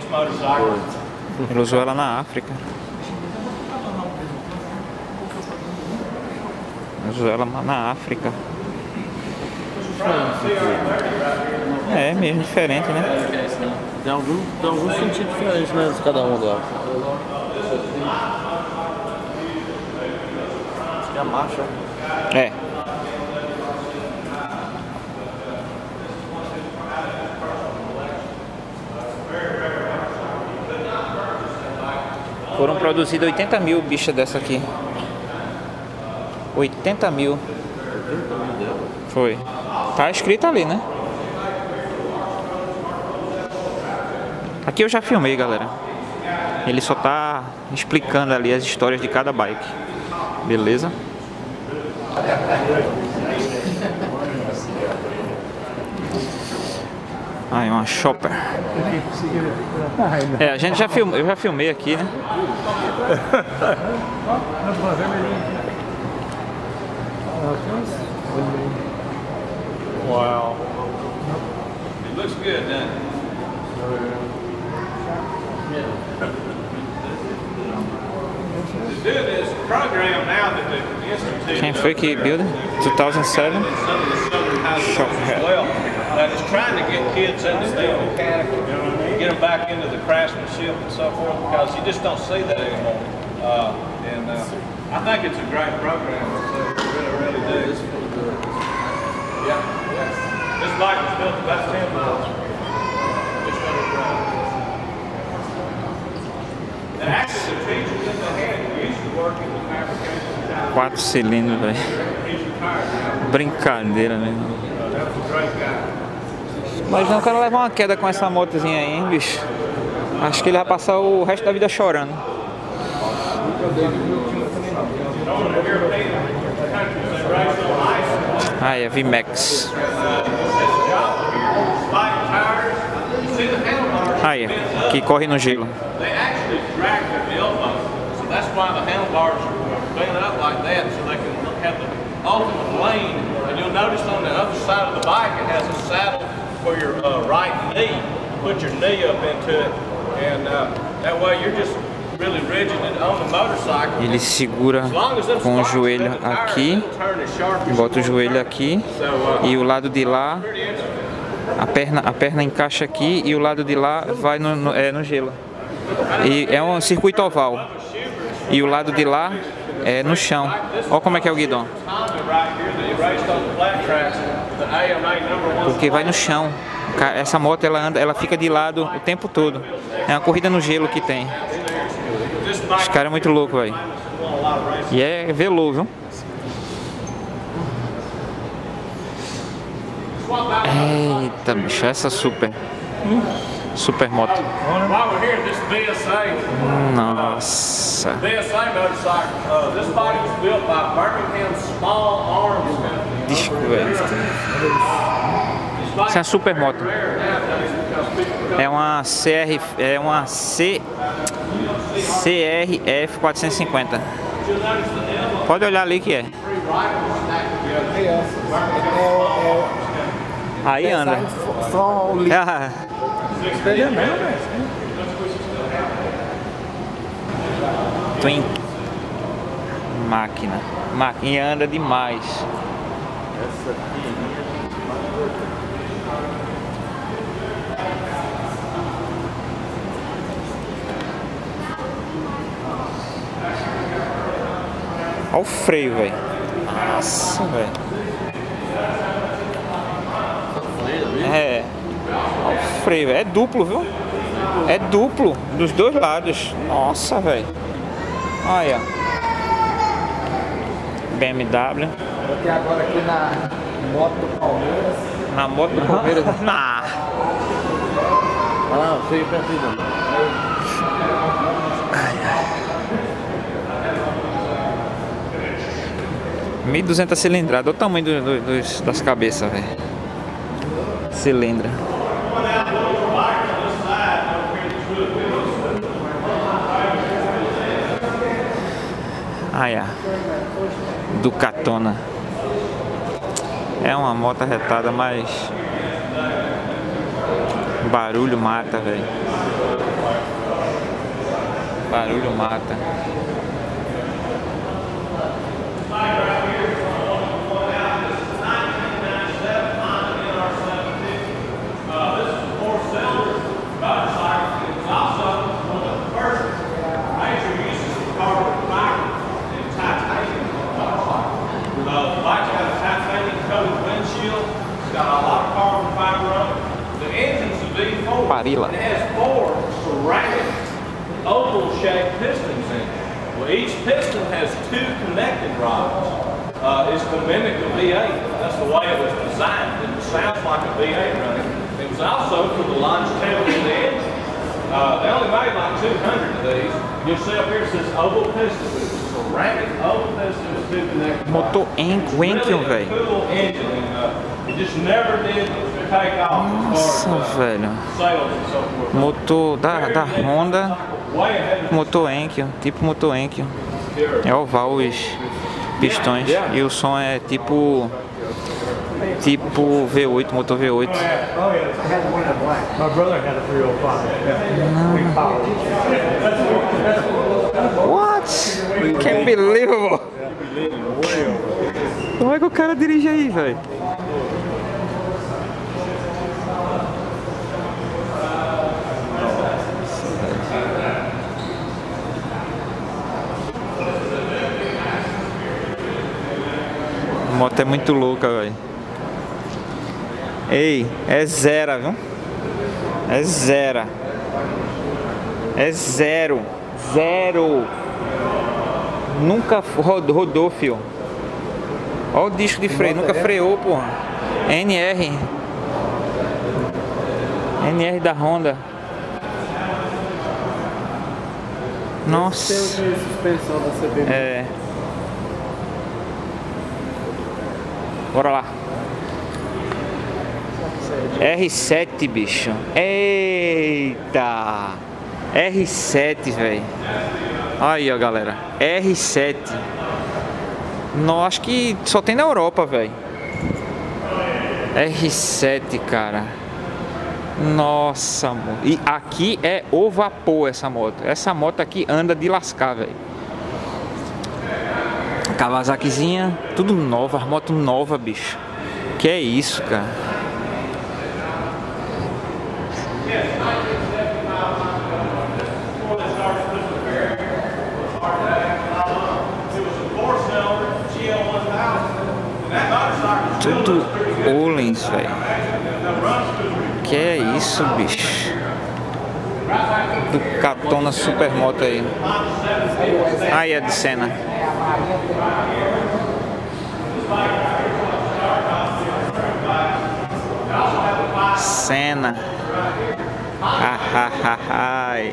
Speaker 1: Ele usou ela na África. Usou ela na África. É mesmo, diferente, né?
Speaker 5: Tem algum, tem algum sentido diferente, né, de cada um lá. Acho que é a marcha.
Speaker 1: É. Foram produzidas oitenta mil bichas dessa aqui. oitenta mil. Foi. Tá escrito ali, né? Aqui eu já filmei, galera. Ele só tá explicando ali as histórias de cada bike. Beleza? Aí, uma Chopper. É, a gente já filmou, eu já filmei aqui, né?
Speaker 2: Wow. It looks good, doesn't it? The do this program now that the institute.
Speaker 1: Quem foi que build? two thousand seven.
Speaker 2: Well, that is trying to get kids into steel mechanical, get them back into the craftsmanship and so forth, because you just don't see that anymore. Uh, and uh, I think it's a great program. So really, really do. Yeah, yeah. This bike was built about ten miles. And actually, the teachers in the hand used to work in the fabrication.
Speaker 1: Quatro cilindros, velho. Brincadeira mesmo. Imagina o cara levar uma queda com essa motozinha aí, hein, bicho. Acho que ele vai passar o resto da vida chorando. Aí, é V MAX. Aí, que corre no gelo.
Speaker 2: Ultimate lane, and you'll notice on the other side of the bike it has a saddle for your uh, right knee. Put your knee up into it, and uh, that way you're just really rigid on the motorcycle.
Speaker 1: Ele segura com o joelho aqui, bota o joelho aqui e o lado de lá, a perna, a perna encaixa aqui e o lado de lá vai no, no, é, no gelo. E é um circuito oval. E o lado de lá é no chão. Olha como é que é o guidão. Porque vai no chão. Essa moto ela anda, ela fica de lado o tempo todo. É uma corrida no gelo que tem. Esse cara é muito louco, velho. E é velour, viu? Eita, bicho, essa super. Super moto. Nossa. Disco, velho. Isso é uma super moto. É uma C R, é uma C C R F quatrocentos e cinquenta. Pode olhar ali que é. Aí anda. Twin máquina. Máquina anda demais. Essa aqui. Olha o freio, velho. Nossa, velho. É. Olha o freio, é duplo, viu? É duplo, dos dois lados. Nossa, velho. Olha. B M W.
Speaker 3: Botei agora aqui na moto do Palmeiras.
Speaker 1: Na moto do Palmeiras? Na.
Speaker 5: Olha lá, freio pertinho não.
Speaker 1: Ai, ai. mil e duzentas cilindradas. Olha o tamanho do, do, dos, das cabeças, velho. Cilindra. Aí, ó. Ducatona. É uma moto arretada, mas barulho mata, velho. Barulho mata. Parila.
Speaker 2: It has four ceramic oval-shaped pistons in it. Well, each piston has two connected rods. Uh, it's to mimic a V eight. That's the way it was designed. It sounds like a V eight running. It was also for the longevity of the engine. Uh, they only made like two hundred of these. You'll see up here it says oval piston. It's
Speaker 1: Motor Enkion, velho. Nossa, velho. Motor da, da Honda. Motor Enkion, tipo motor Enkion. É oval os pistões. E o som é tipo... Tipo V oito, motor V oito. What? Can't believable. Como é que o cara dirige aí, velho? A moto é muito louca, velho. Ei, é zero, viu? É zero. É zero. Zero. Nunca rodou, rodou, fio. Olha o disco de freio, nunca freou, porra. N R. N R da Honda. Nossa. É. Bora lá. R sete, bicho. Eita. R sete, velho. Aí, ó, galera. R sete. Não, acho que só tem na Europa, velho. R sete, cara. Nossa, amor. E aqui é o vapor essa moto. Essa moto aqui anda de lascar, velho. Kawasakizinha, tudo nova, as motos novas, bicho. Que é isso, cara. Tudo Öhlins, velho. Que é isso, bicho. Ducatona Supermoto aí. Aí é de Senna. Senna. Ah, ah, ah, ai.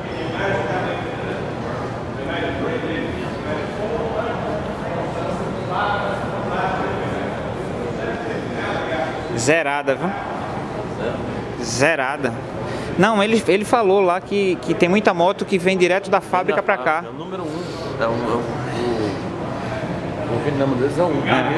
Speaker 1: Zerada, viu? Zerada. Não, ele, ele falou lá que, que tem muita moto que vem direto da fábrica pra cá.
Speaker 5: É o número um. É o, o, o, o VIN deles é um. É.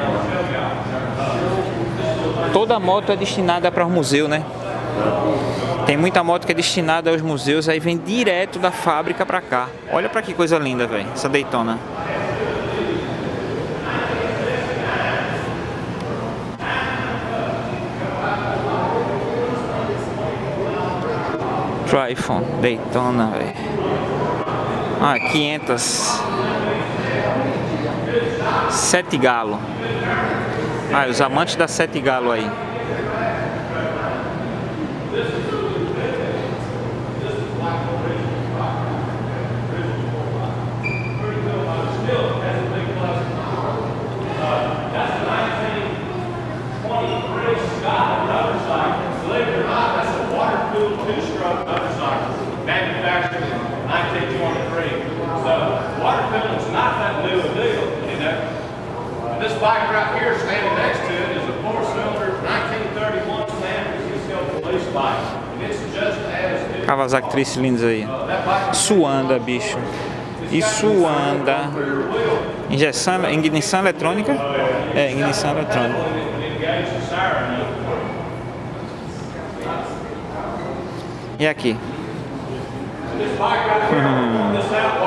Speaker 1: Toda moto é destinada para o museu, né? Tem muita moto que é destinada aos museus, aí vem direto da fábrica pra cá. Olha pra que coisa linda, velho. Essa Daytona. Trifon, Daytona, velho. Ah, quinhentos. Sete Galo. Ah, os amantes da Sete Galo aí.
Speaker 2: This bike right here standing next to it is a four-cylinder nineteen thirty-one San Francisco police bike. And it's just as
Speaker 1: Kawasaki três cilindros aí. Isso anda, bicho. Isso anda. Injeção, ignição eletrônica? É, ignição eletrônica. E aqui? Hum.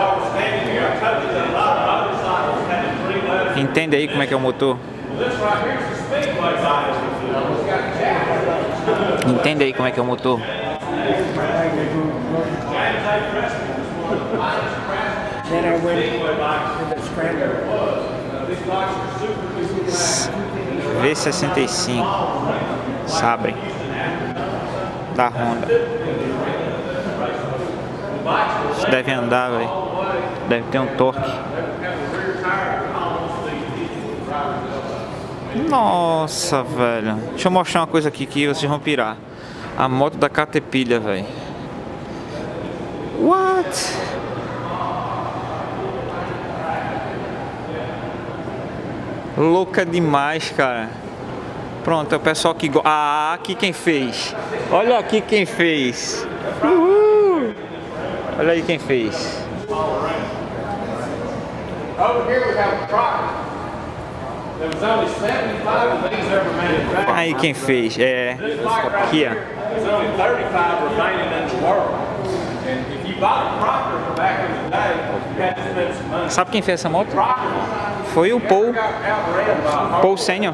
Speaker 1: Entende aí como é que é o motor? Entende aí como é que é o motor? V sessenta e cinco Sabre da Honda. Isso deve andar, velho. Deve ter um torque. Nossa, velho. Deixa eu mostrar uma coisa aqui que vocês vão pirar. A moto da Caterpillar, velho. What? Louca demais, cara. Pronto, é o pessoal que gosta. Ah, aqui quem fez. Olha aqui quem fez. Uhul. Olha aí quem fez. Aí quem fez. É. Aqui, ó. Sabe quem fez essa moto? Foi o Paul. Paul Senior.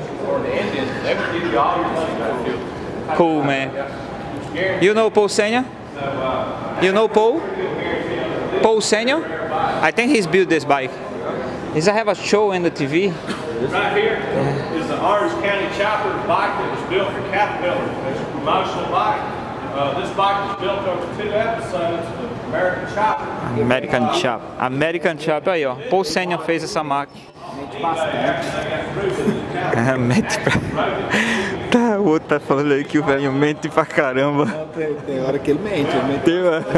Speaker 1: Cool, man. You know Paul Senior? You know Paul? Paul Senior? I think he's built this bike. He's have a show in the T V.
Speaker 2: Right here is the Orange County Chopper bike that was built for Caterpillar. It's a promotional bike. Uh, this bike was built over two episodes of American Chopper.
Speaker 1: American Chopper. American Chopper aí, ó. Paul Senior fez essa máquina. Mente pra... Tá, o outro tá falando aí que o velho mente pra caramba.
Speaker 7: Tem, tem hora que ele mente, ele mente.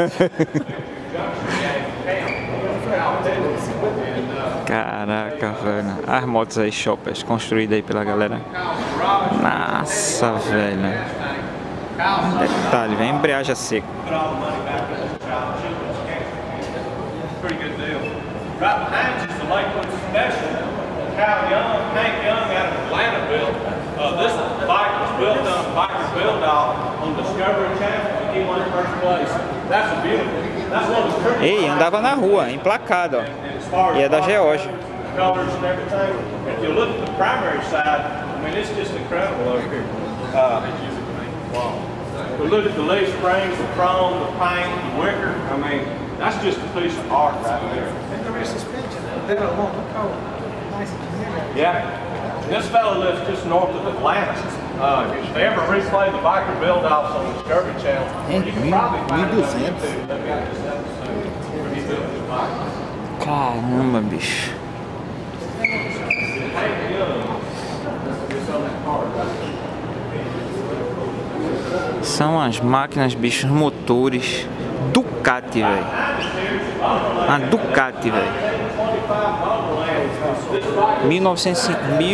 Speaker 1: Caraca, velho. As motos aí, shoppers, construídas aí pela galera. Nossa, velho. Detalhe, vem embreagem seca.
Speaker 2: Right behind you is the Lakewood Special. Cal Young, Hank Young out of Atlanta built. Uh, this bike was built on Biker Build Off on Discovery Channel and he won first place. That's a beautiful. That's one of the pretty.
Speaker 1: Ei, andava na rua, emplacado, ó. E é da Geórgia.
Speaker 2: Colors and everything. If you look at the primary side, I mean it's just incredible over here. Uh, wow. We look at the leaf springs, the chrome, the paint, the wicker. I mean, that's just a piece of art right there. Yeah. This fellow lives just north of Atlanta. Uh, if they ever replay the Biker Build-Offs on the Discovery Channel, you can probably find it on YouTube. They've got this episode where he built his bike.
Speaker 1: Caramba, bicho. São as máquinas, bichos, motores. Ducati, velho. A Ducati, velho. mil novecentos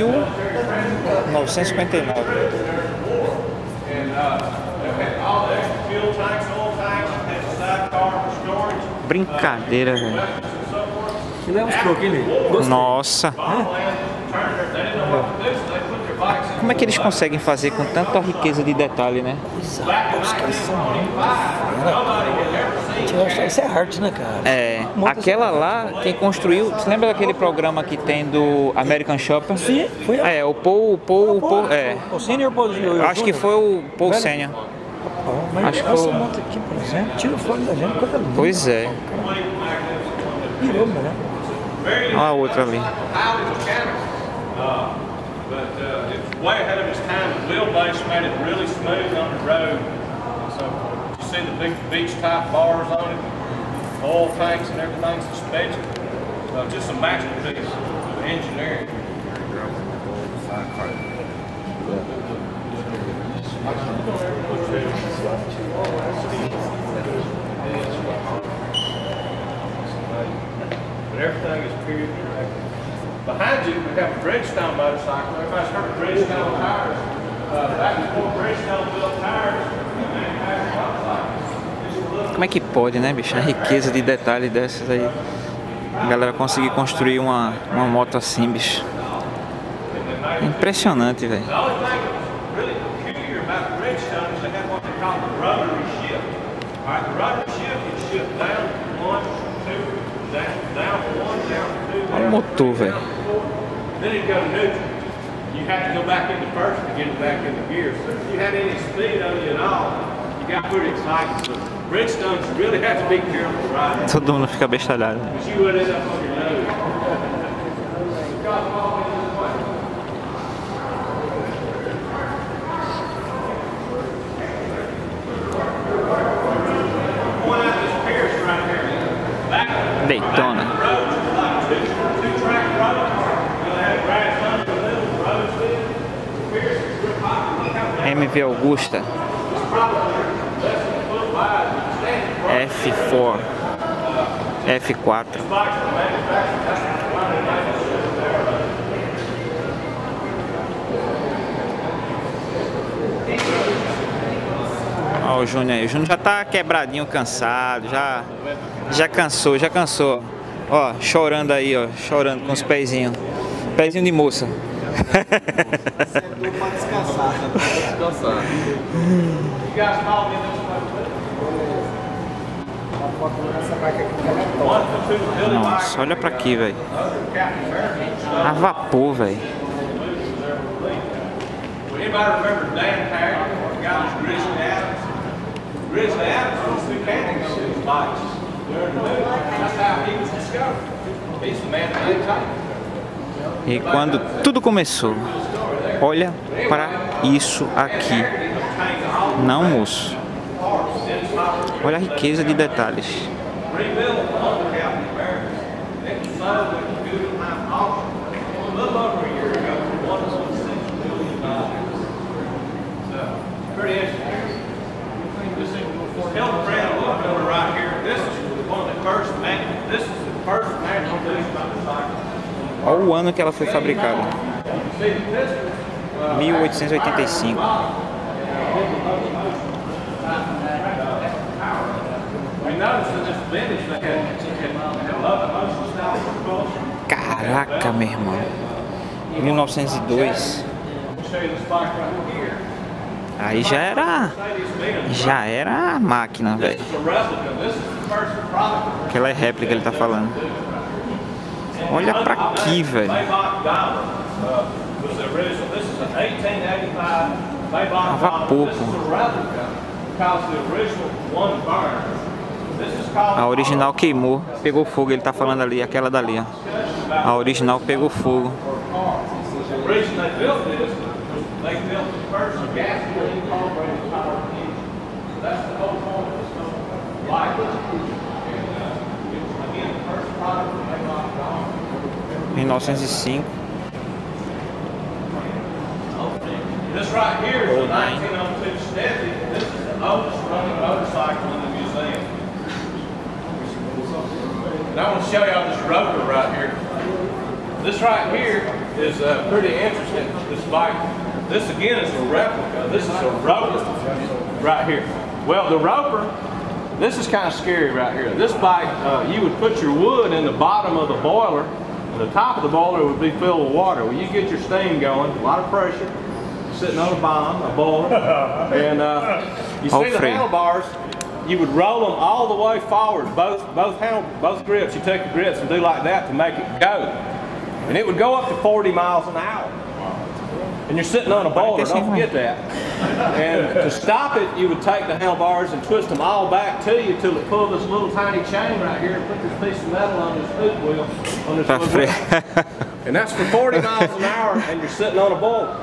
Speaker 1: e cinquenta e nove. Brincadeira, velho.
Speaker 3: Você leva os troquinhos?
Speaker 1: Nossa. Como é que eles conseguem fazer com tanta riqueza de detalhe, né?
Speaker 3: Os caras são muito fera. Isso é arte, né, cara?
Speaker 1: É, aquela lá, quem construiu... Você lembra daquele programa que tem do American Shopper?
Speaker 3: Sim, foi a...
Speaker 1: É, o Paul... O Paul, o Paul é.
Speaker 3: O Senior Paul Junior.
Speaker 1: Acho que foi o Paul Senior.
Speaker 3: Mas
Speaker 1: Acho que
Speaker 3: essa
Speaker 1: foi...
Speaker 3: moto aqui, por exemplo, tira o fone da gente, coisa linda.
Speaker 1: Pois é.
Speaker 3: Pirou, né?
Speaker 1: Olha a outra ali.
Speaker 2: But uh, it's way ahead of its time. The wheelbase made it really smooth on the road. So you see the big beach type bars on it, oil tanks and everything, suspension. Uh, just a masterpiece of engineering. But everything is period correct. Behind you, we have a Bridgestone motorcycle. Everybody's heard of Bridgestone tires. Uh, back before Bridgestone built tires, they manufactured motorcycles.
Speaker 1: Como é que pode, né, bicho? A riqueza de detalhe dessas aí. A galera conseguir construir uma, uma moto assim, bicho. É impressionante, velho.
Speaker 2: The only thing that's really peculiar about the Bridgestone is they have what they call the rotary shift. All right, the rotary shift can shift down one, two, down, down one, down two.
Speaker 1: Olha o motor, velho.
Speaker 2: Then it go to neutral. You have to go back into first to get it back into gear. So if you had any speed on you at all, you got pretty excited. So Bridgestones really have to be careful riding.
Speaker 1: Todo mundo fica bestalhado.
Speaker 2: Because you would end up on your nose.
Speaker 1: Daytona. M V Augusta. F quatro. F quatro. o Júnior aí. O Júnior já tá quebradinho, cansado, já, já cansou, já cansou. Ó, chorando aí, ó, chorando com os pezinhos. Pezinho de moça.
Speaker 7: Sentou pra descansar.
Speaker 6: Descansar.
Speaker 7: Essa bike aqui ela é top.
Speaker 1: Nossa, olha pra aqui, velho. A vapor, velho.
Speaker 2: Anybody remember Dan Parent, the guy was Grizzly Adams? Grizzly Adams was the mechanic on these bikes. That's how he was discovered. He's the man that made time.
Speaker 1: E quando tudo começou, olha para isso aqui. Não, moço. Olha a riqueza de detalhes.
Speaker 2: Pretty interesting. This is Hildebrand Woodbuilder right here. This is one of the first man. This is the first manual release motorcycle.
Speaker 1: Olha o ano que ela foi fabricada. mil oitocentos e oitenta e cinco. Caraca, meu irmão. mil novecentos e dois. Aí já era, já era a máquina, velho. Aquela é réplica, ele tá falando. Olha pra aqui, velho. A vapor, pô. A original queimou, pegou fogo, ele tá falando ali, aquela dali, ó. A original pegou fogo. They built the first gasoline carbureted power engine. That's the whole point of this bike. Again, the first product that they locked on. mil novecentos e cinco.
Speaker 2: This right here is a nineteen oh two Steffi. This is the oldest running motorcycle in the museum. And I want to show y'all this rotor right here. This right here is uh, pretty interesting. This bike. This again is a replica. This is a roper right here. Well, the roper, this is kind of scary right here. This bike, uh, you would put your wood in the bottom of the boiler, and the top of the boiler would be filled with water. Well, you get your steam going, a lot of pressure, sitting on a bomb, a boiler, and uh, you see the handlebars. You would roll them all the way forward, both both handle, both grips. You take the grips and do like that to make it go, and it would go up to forty miles an hour. And you're sitting on a boulder, don't forget that. And to stop it, you would take the handlebars and twist them all back to you till it pulled this little tiny chain right here and put this piece of metal on this spook wheel, on this little wheel. And that's for forty miles an hour, and you're sitting on a boulder.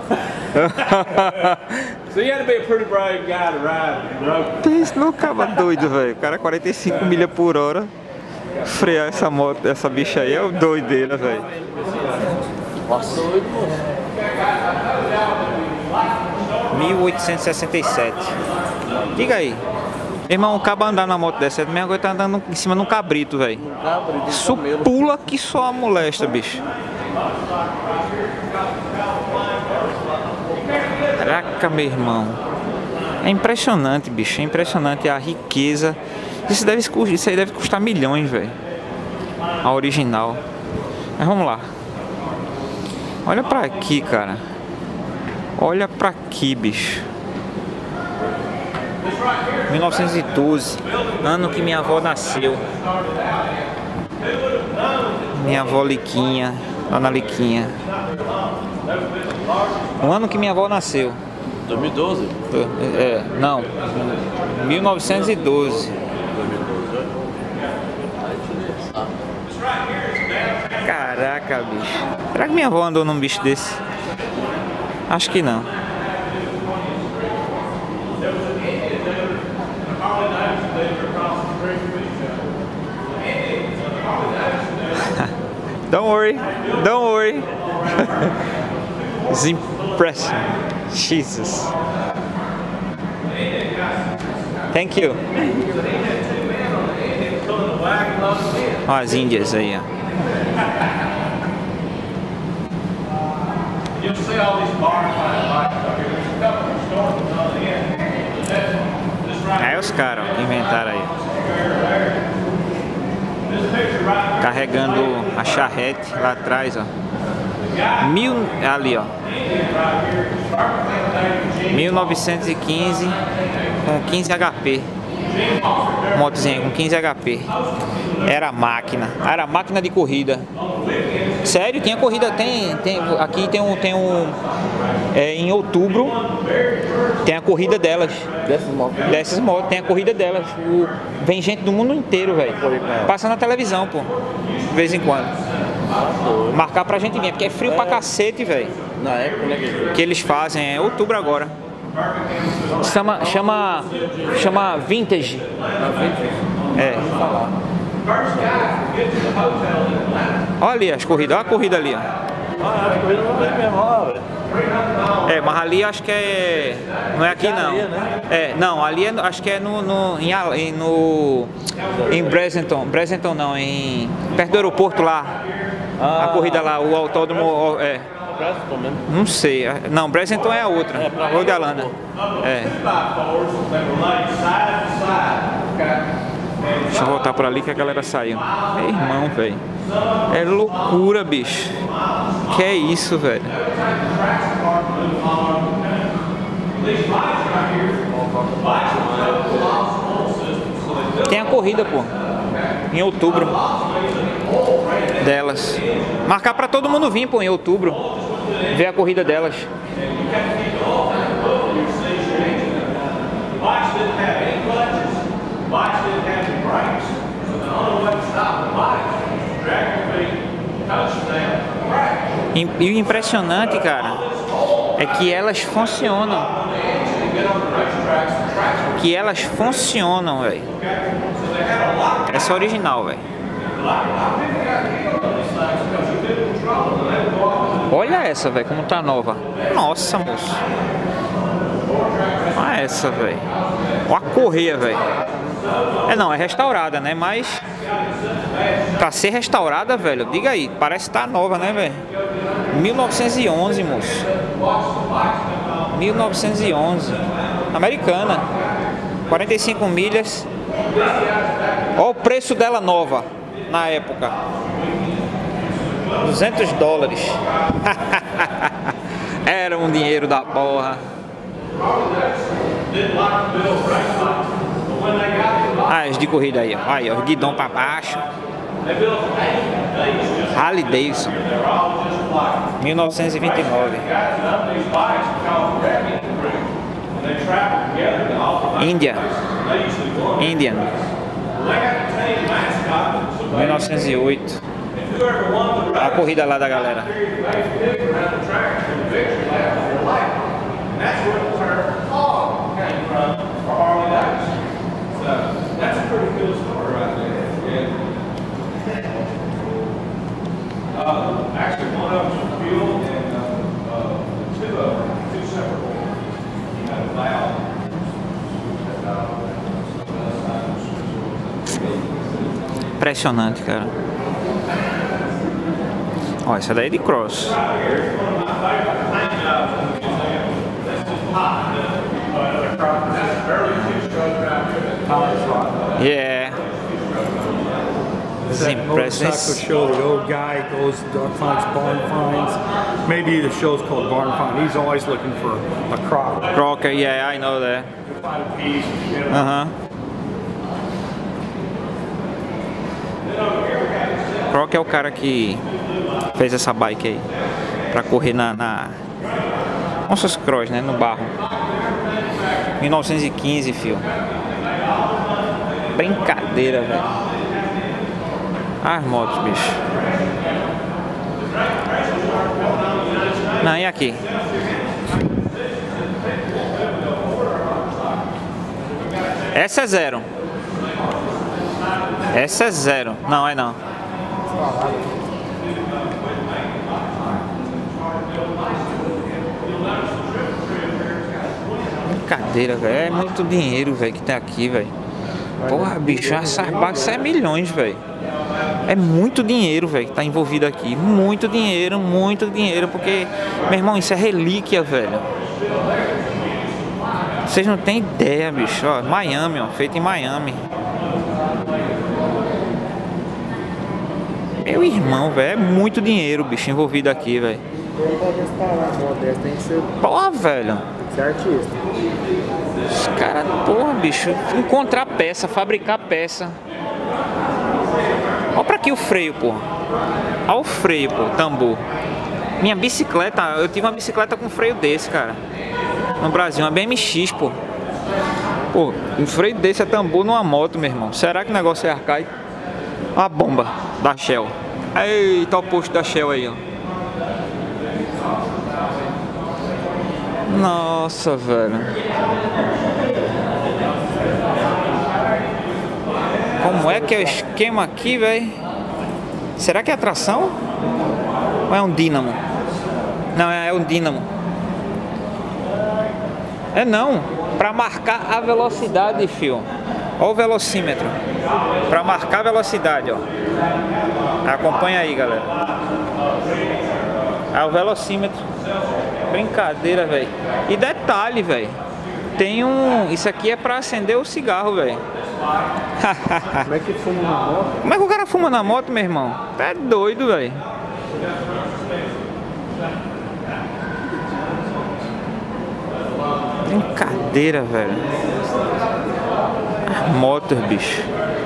Speaker 2: So you had to be a pretty brave guy to ride the rope.
Speaker 1: Isso não acaba doido, velho. O cara quarenta e cinco milhas por hora. Frear essa moto, essa bicha aí é o doideira, velho.
Speaker 5: Nossa,
Speaker 1: mil oitocentos e sessenta e sete. Diga aí. Irmão, o cabo andar na moto dessa é a mesma coisa que tá andando em cima de um cabrito, velho. Isso pula que só a molesta, bicho. Caraca, meu irmão. É impressionante, bicho. É impressionante a riqueza. Isso, deve, isso aí deve custar milhões, velho. A original. Mas vamos lá. Olha pra aqui, cara. Olha pra aqui, bicho. mil novecentos e doze, ano que minha avó nasceu. Minha avó Liquinha, dona Liquinha. O ano que minha avó nasceu.
Speaker 5: dois mil e doze?
Speaker 1: É, não, mil novecentos e doze. Caraca, bicho. Será que minha avó andou num bicho desse? Acho que não. Don't worry, don't worry. It's impressive. Jesus. Thank you. Olha as índias aí, ó.
Speaker 2: You'll see all these bars like up here. There's a couple of storms on the end. This
Speaker 1: Aí os caras que inventaram aí. Carregando a charrete lá atrás, ó. Mil, ali, ó. mil novecentos e quinze com quinze H P. Motozinha com quinze H P. Era máquina. Era máquina de corrida. Sério, tinha corrida, tem, tem aqui tem um, tem um é, em outubro tem a corrida delas.
Speaker 5: Dessas motos?
Speaker 1: Dessas motos, tem a corrida delas. O, vem gente do mundo inteiro, velho. Passa na televisão, pô. De vez em quando. Marcar pra gente vir, porque é frio pra cacete, velho.
Speaker 5: Na época, né?
Speaker 1: Que eles fazem, é outubro agora. Chama, chama, chama Vintage. É. Olha ali as corridas, olha a corrida ali, ó.
Speaker 5: Ah, a corrida não é mesmo, ó, velho.
Speaker 1: É, mas ali acho que é. Não é aqui não. É, não, ali é, acho que é no. no em, em, no, em Brazenton. Brazenton não, em. Perto do aeroporto lá.
Speaker 5: Ah,
Speaker 1: a corrida lá, o autódromo. É. Não sei. Não, Brazenton é a outra. É, Rhode É. Deixa eu voltar por ali que a galera saiu. Meu irmão, velho. É loucura, bicho. Que é isso, velho. Tem a corrida, pô. Em outubro. Delas. Marcar pra todo mundo vir, pô, em outubro. Ver a corrida delas. E o impressionante, cara, é que elas funcionam. Que elas funcionam, velho. Essa é original, velho. Olha essa, velho, como tá nova. Nossa, moço. Olha essa, velho. Olha a correia, velho. É não, é restaurada, né? Mas pra ser restaurada, velho, diga aí, parece que tá nova, né, velho? mil novecentos e onze, moço. mil novecentos e onze. Americana. quarenta e cinco milhas. Olha o preço dela nova na época. duzentos dólares. Era um dinheiro da porra. Ah, as de corrida aí, ó. Aí, ó, guidão pra baixo. Harley Davidson. mil novecentos e vinte e nove. Índia. Indian. mil novecentos e oito. A corrida lá da galera. Impressionante, cara. Ó, essa daí é de cross. Yeah.
Speaker 4: That motorcycle show, the old guy goes to finds barn finds. Maybe the show's called Barn Find. He's always looking for a croc.
Speaker 1: Crocker, yeah, I know that. Uh-huh. Croc é o cara que fez essa bike aí pra correr na, na Onças Cross, né, no barro. mil novecentos e quinze, fio. Brincadeira, velho. As motos, bicho. Não, e aqui? Essa é zero. Essa é zero. Não, é não. Brincadeira, velho. É muito dinheiro, velho, que tem aqui, velho. Porra, bicho, essas bikes é milhões, velho. É muito dinheiro, velho, que tá envolvido aqui. Muito dinheiro, muito dinheiro, porque, meu irmão, isso é relíquia, velho. Vocês não têm ideia, bicho. Ó, Miami, ó, feito em Miami. Meu irmão, velho, é muito dinheiro, bicho, envolvido aqui, velho. Porra, velho.
Speaker 7: Você é artista.
Speaker 1: Os caras, porra, bicho, encontrar peça, fabricar peça. Olha pra aqui o freio, porra. Olha o freio, pô, tambor. Minha bicicleta, eu tive uma bicicleta com freio desse, cara. No Brasil, uma B M X, pô. Pô, um freio desse é tambor numa moto, meu irmão. Será que o negócio é arcaico? Uma bomba da Shell. Eita, o posto da Shell aí, ó. Nossa, velho. Como é que é o esquema aqui, velho? Será que é atração? Ou é um dínamo? Não, é um dínamo. É não. Pra marcar a velocidade, fio. Olha o velocímetro. Pra marcar a velocidade, ó. Acompanha aí, galera. É o velocímetro. Brincadeira, velho. E detalhe, velho. Tem um... Isso aqui é pra acender o cigarro, velho.
Speaker 7: Como é que fuma na moto?
Speaker 1: Como é que o cara fuma na moto, meu irmão? É doido, velho. Brincadeira, velho. Motos, bicho.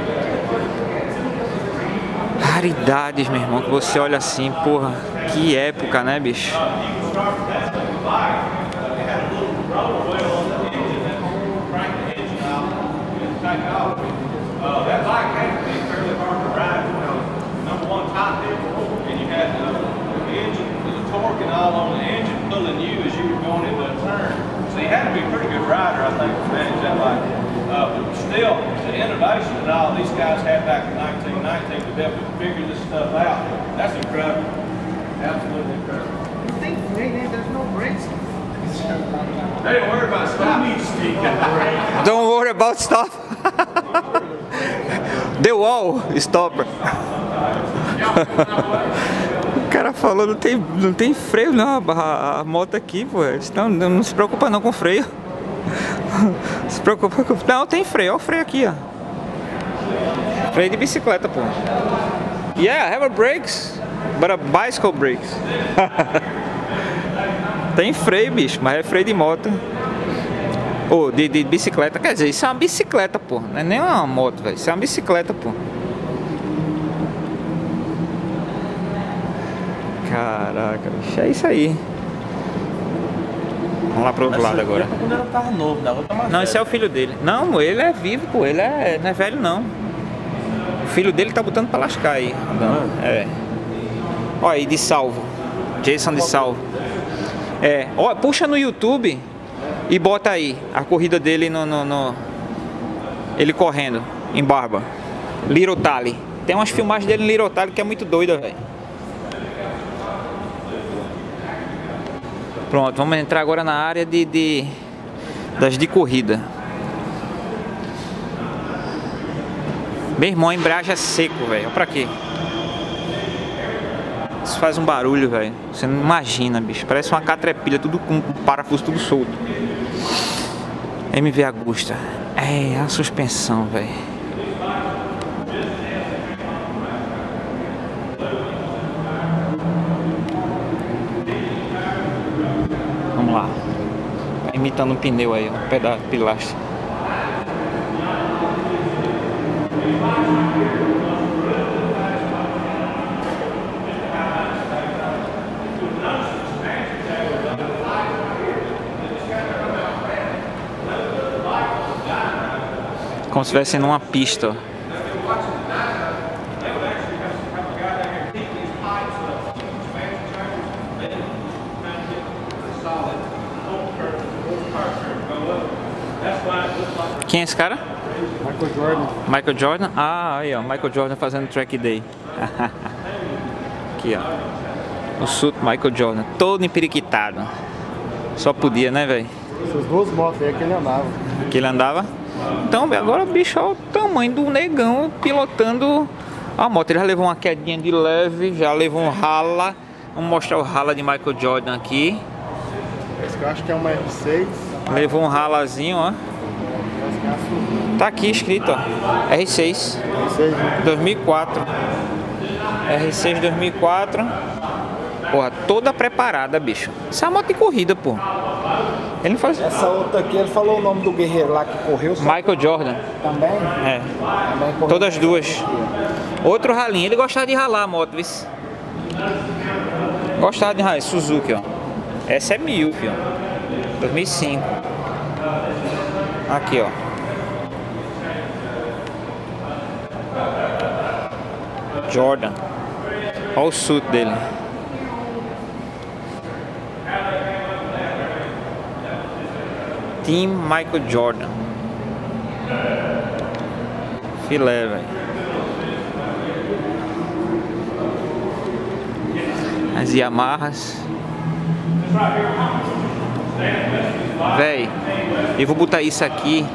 Speaker 1: Raridades, meu irmão, que você olha assim, porra, que época, né, bicho?
Speaker 2: Uh, but still, the innovation that all these guys had back in nineteen nineteen to be able to figure this stuff out, that's incredible. Absolutely incredible.
Speaker 7: Não tem freio, né? There's no brakes.
Speaker 2: They don't worry about stop.
Speaker 1: Don't worry about stop. The wall stopper. O cara falou, não tem, não tem freio não, a, a moto aqui, pô. Não, não se preocupa não com freio. Se preocupa com... Não, tem freio, olha o freio aqui, ó. Freio de bicicleta, pô. Yeah, I have a brakes, but a bicycle brakes. Tem freio, bicho, mas é freio de moto. Ou oh, de, de bicicleta, quer dizer, isso é uma bicicleta, pô. Não é nem uma moto, velho. Isso é uma bicicleta, pô. Caraca, bicho, é isso aí. Vamos lá pro outro lado agora.
Speaker 5: Quando ele tava novo, né? Agora tá mais
Speaker 1: Não,
Speaker 5: velho.
Speaker 1: esse é o filho dele. Não, ele é vivo, pô. Ele é, não é velho, não. O filho dele tá botando pra lascar aí.
Speaker 5: Ah.
Speaker 1: É. Olha aí, de salvo. Jason de salvo. É. Ó, puxa no YouTube e bota aí a corrida dele no... no, no... Ele correndo em Barba. Little Tally. Tem umas filmagens dele em Little Tally que é muito doida, velho. Pronto, vamos entrar agora na área de, de das de corrida. Meu irmão, a embreagem é seco, velho. Olha pra quê? Isso faz um barulho, velho. Você não imagina, bicho. Parece uma catrepilha, tudo com o parafuso tudo solto. M V Agusta. É, a suspensão, velho. Vamos lá. Tá imitando um pneu aí, um pedaço de pilastre. Como se estivesse numa pista, ó. Quem é esse cara?
Speaker 7: Michael Jordan.
Speaker 1: Michael Jordan? Ah, aí ó, Michael Jordan fazendo track day. Aqui ó. O suit Michael Jordan, todo empiriquitado. Só podia, né, velho?
Speaker 7: Essas duas motos aí é que ele andava.
Speaker 1: Que ele andava. Então, agora o bicho, olha o tamanho do negão pilotando a moto. Ele já levou uma quedinha de leve, já levou um rala. Vamos mostrar o rala de Michael Jordan aqui.
Speaker 7: Esse que eu acho que é uma R seis.
Speaker 1: Levou um ralazinho, ó. Tá aqui escrito, ó. R seis. dois mil e quatro. R seis dois mil e quatro. Porra, toda preparada, bicho. Isso é uma moto de corrida, pô. Ele faz...
Speaker 7: Essa outra aqui, ele falou o nome do guerreiro lá que correu.
Speaker 1: Michael Jordan.
Speaker 7: Também?
Speaker 1: É.
Speaker 7: Também correu.
Speaker 1: Todas duas. Outro ralinho. Ele gostava de ralar a moto, viu? Gostava de ralar. Suzuki, ó. Essa é mil, filho. dois mil e cinco. Aqui, ó. Jordan. Olha o suit dele. Team Michael Jordan. Filé, velho. As Yamahas. Véi, eu vou botar isso aqui.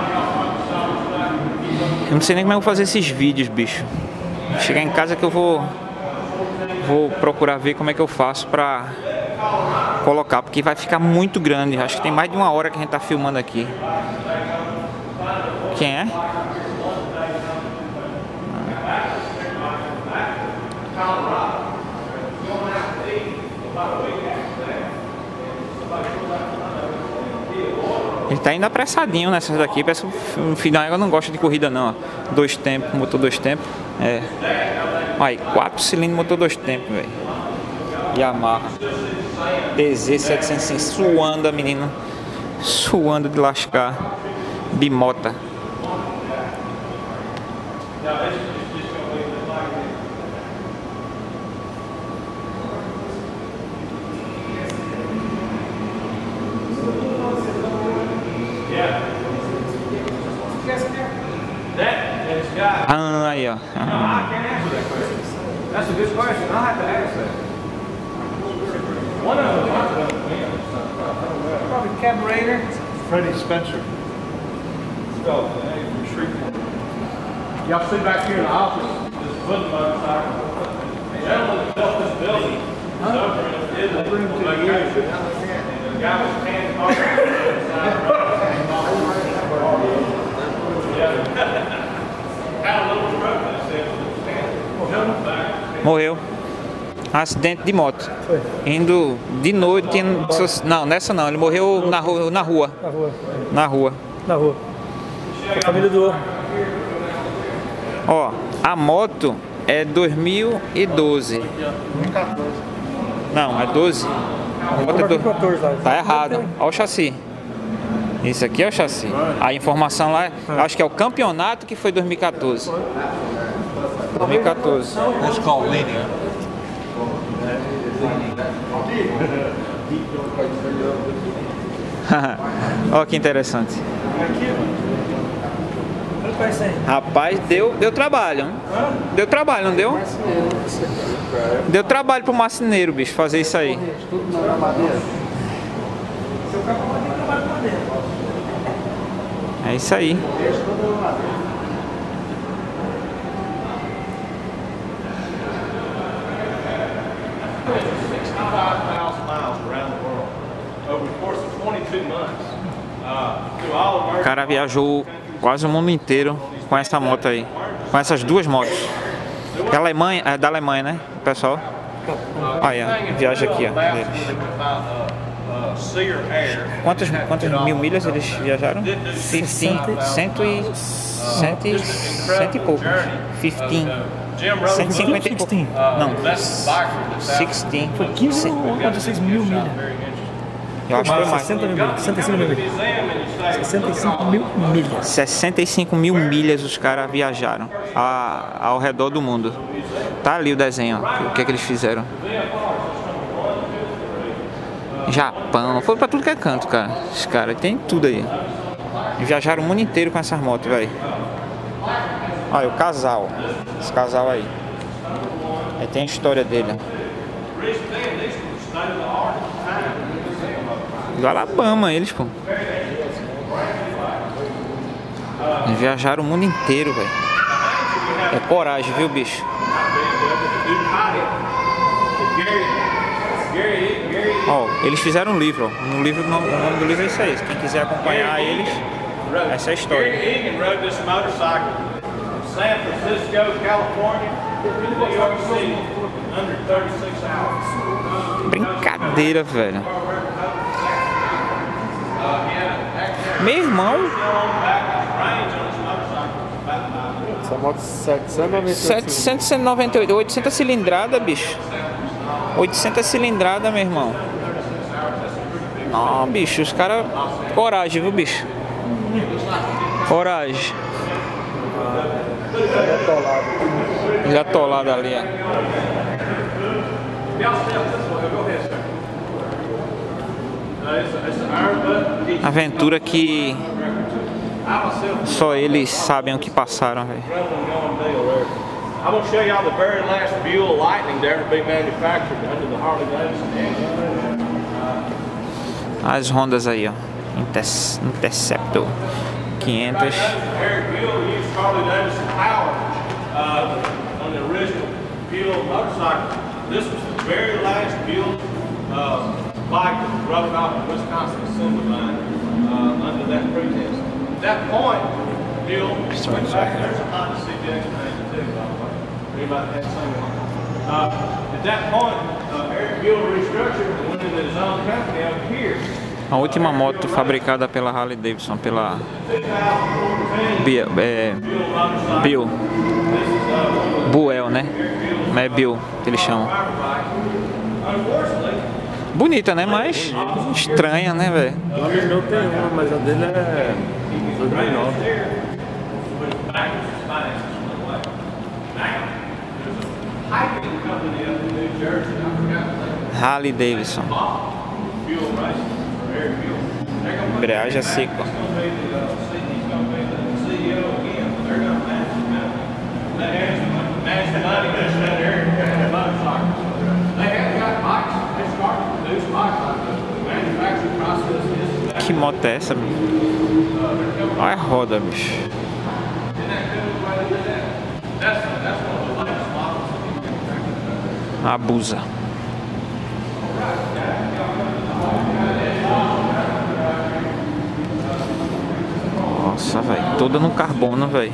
Speaker 1: Eu não sei nem como é que eu vou fazer esses vídeos, bicho. Chegar em casa que eu vou Vou procurar ver como é que eu faço pra colocar, porque vai ficar muito grande. Acho que tem mais de uma hora que a gente tá filmando aqui. Quem é? Ele tá indo apressadinho nessas daqui. Parece que no final eu não gosto de corrida não, ó. Dois tempos, motor dois tempos. É. Aí, quatro cilindros, motor dois tempos, velho. Yamaha D Z setecentos e cinco, suando a menina. Suando de lascar. Bimota. Ah, aí, ó.
Speaker 2: That's a good question. I'll have to ask that. One of them, probably carburetor.
Speaker 4: Freddie Spencer.
Speaker 2: Go, hey, from Shreveport. Y'all sit back here in the office, this foot motorcycle. The gentleman that built this building is over in the location. The guy was paying car. Had a little stroke in his head.
Speaker 1: Morreu. Acidente de moto.
Speaker 3: Foi.
Speaker 1: Indo de noite. Indo... Não, nessa não. Ele morreu na rua. Na rua.
Speaker 3: Na rua.
Speaker 1: Na rua.
Speaker 3: Na rua. A família doou.
Speaker 1: Ó, a moto é dois mil e doze. Não, é doze. A moto é do... Tá errado. Olha o chassi. Isso aqui é o chassi. A informação lá, acho que é o campeonato que foi dois mil e quatorze. dois mil e quatorze.
Speaker 4: That's called linear.
Speaker 1: Olha que interessante. Rapaz, deu, deu trabalho. Hein? Deu trabalho, não deu? Deu trabalho pro marceneiro, bicho, fazer isso aí. É isso aí. O cara viajou quase o mundo inteiro com essa moto aí, com essas duas motos. Da Alemanha, é da Alemanha, né, pessoal? Olha, viaja aqui, ó. Quantas, quantas mil milhas eles viajaram? quinze, cento e, cento e, cento e pouco. quinze. cento e cinquenta e pouco. Não, dezesseis.
Speaker 3: Foi quinze ou dezesseis mil milhas?
Speaker 1: Eu acho que foi mais.
Speaker 3: sessenta mil milhas. sessenta e cinco mil milhas. sessenta e cinco mil milhas.
Speaker 1: sessenta e cinco mil milhas os caras viajaram a, ao redor do mundo. Tá ali o desenho, ó, o que é que eles fizeram. Japão, foi pra tudo que é canto, cara. Os caras tem tudo aí. E viajaram o mundo inteiro com essas motos, velho. Olha, o casal. Esse casal aí. Aí tem a história dele. Do Alabama, eles, pô. Eles viajaram o mundo inteiro, velho. É coragem, viu, bicho?
Speaker 2: Gary, Gary
Speaker 1: Ó, eles fizeram um livro, ó. No livro, o nome do livro é isso aí. Quem quiser acompanhar eles, essa é a história.
Speaker 2: Egan rode this motorcycle from San Francisco, California, to New York City under thirty-six hours.
Speaker 1: Brincadeira, velho. Meu irmão.
Speaker 6: Essa moto
Speaker 1: setecentos e noventa e oito, oitocentas cilindrada, bicho. oitocentas cilindrada, meu irmão. Não, bicho, os caras. Coragem, viu, bicho? Coragem. Já atolado ali, ó. Aventura que só eles sabem o que passaram, velho.
Speaker 2: I'm going to show y'all the very last Buell Lightning to ever be manufactured under the Harley Davidson engine.
Speaker 1: As Hondas aí, ó. Inter Interceptor quinhentas.
Speaker 2: Eric Buell used Harley Davidson power uh, on the original Buell motorcycle. This was the very last Buell uh, bike that was rode off the Wisconsin assembly line uh, under that pretense. At that point, Buell went back. There's a Honda C B X ninety too, by the way. About that same one. Uh, at that point, uh, Eric Buell restructured and went into his own company over here.
Speaker 1: A última moto fabricada pela Harley Davidson, pela Bill, é, Bill. Buell, né? Mas é Bill que eles chamam. Bonita, né? Mas estranha, né, velho?
Speaker 5: O meu tem uma, mas a dele é dois mil e nove.
Speaker 1: Harley Davidson. Embreagem seca. Que moto é essa, meu? Olha a roda, bicho. Abusa. Nossa, velho. Toda no carbono, velho.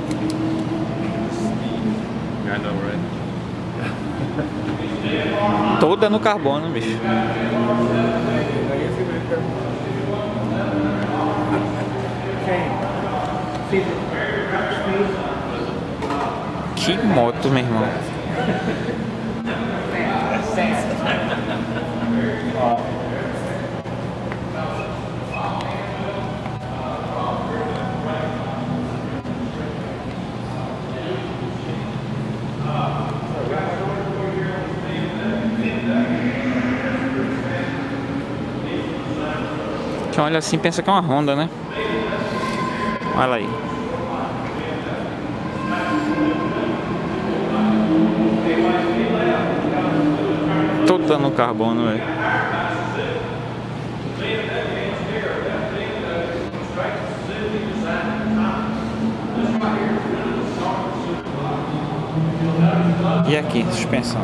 Speaker 1: Toda no carbono, bicho. Que moto, meu irmão. Quem olha assim pensa que é uma Honda, né? Olha aí. Toda no carbono, velho. E aqui, suspensão.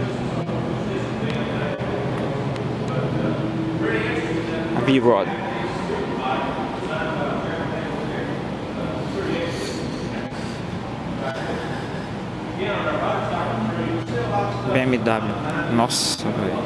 Speaker 1: A B-Rod. B M W. Nossa, velho.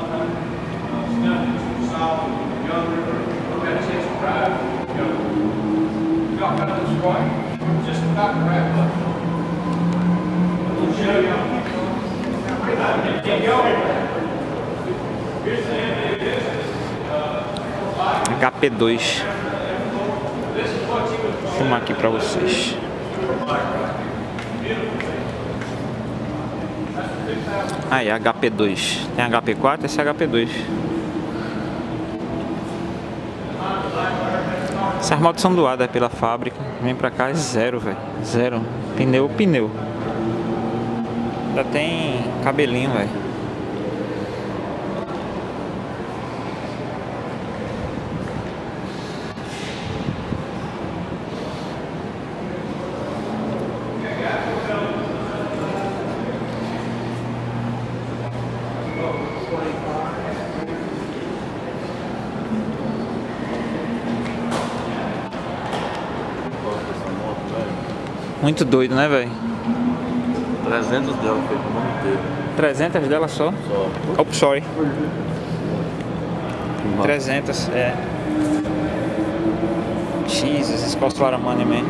Speaker 1: H P dois. Vou filmar aqui pra vocês. Aí, H P dois. Tem H P quatro, esse é H P dois. Essas motos são doadas pela fábrica. Vem pra cá, é zero, velho. Zero. Pneu, pneu. Ainda tem cabelinho, velho. Muito doido, né, velho?
Speaker 5: trezentos dela foi pro mundo inteiro.
Speaker 1: trezentas dela só?
Speaker 5: Só.
Speaker 1: Oh, sorry. trezentas, é. Jesus, it's cost a lot of money, man.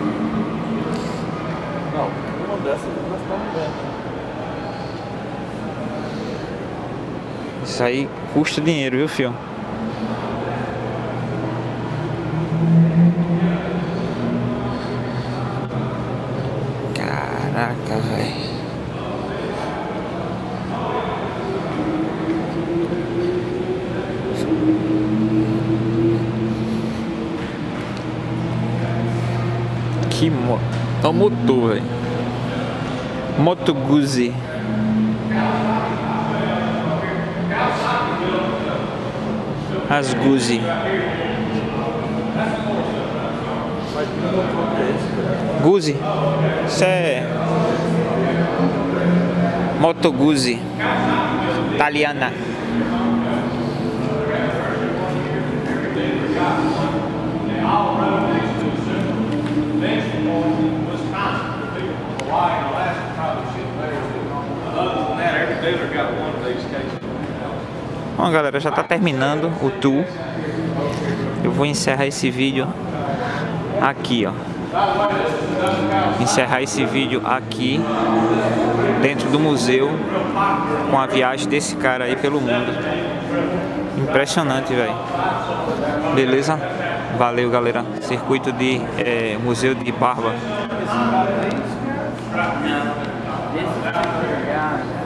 Speaker 5: Não, uma dessas nós estamos vendo.
Speaker 1: Isso aí custa dinheiro, viu, filho? Caraca, velho. Que moto. Olha o motor, velho. Moto Guzzi. As Guzzi. Guzzi. Isso é Moto Guzzi italiana. Bom, galera, já tá terminando o tour. Eu vou encerrar esse vídeo aqui, ó. Encerrar esse vídeo aqui dentro do museu com a viagem desse cara aí pelo mundo. Impressionante, velho. Beleza? Valeu, galera. Circuito de é, Museu de Barba.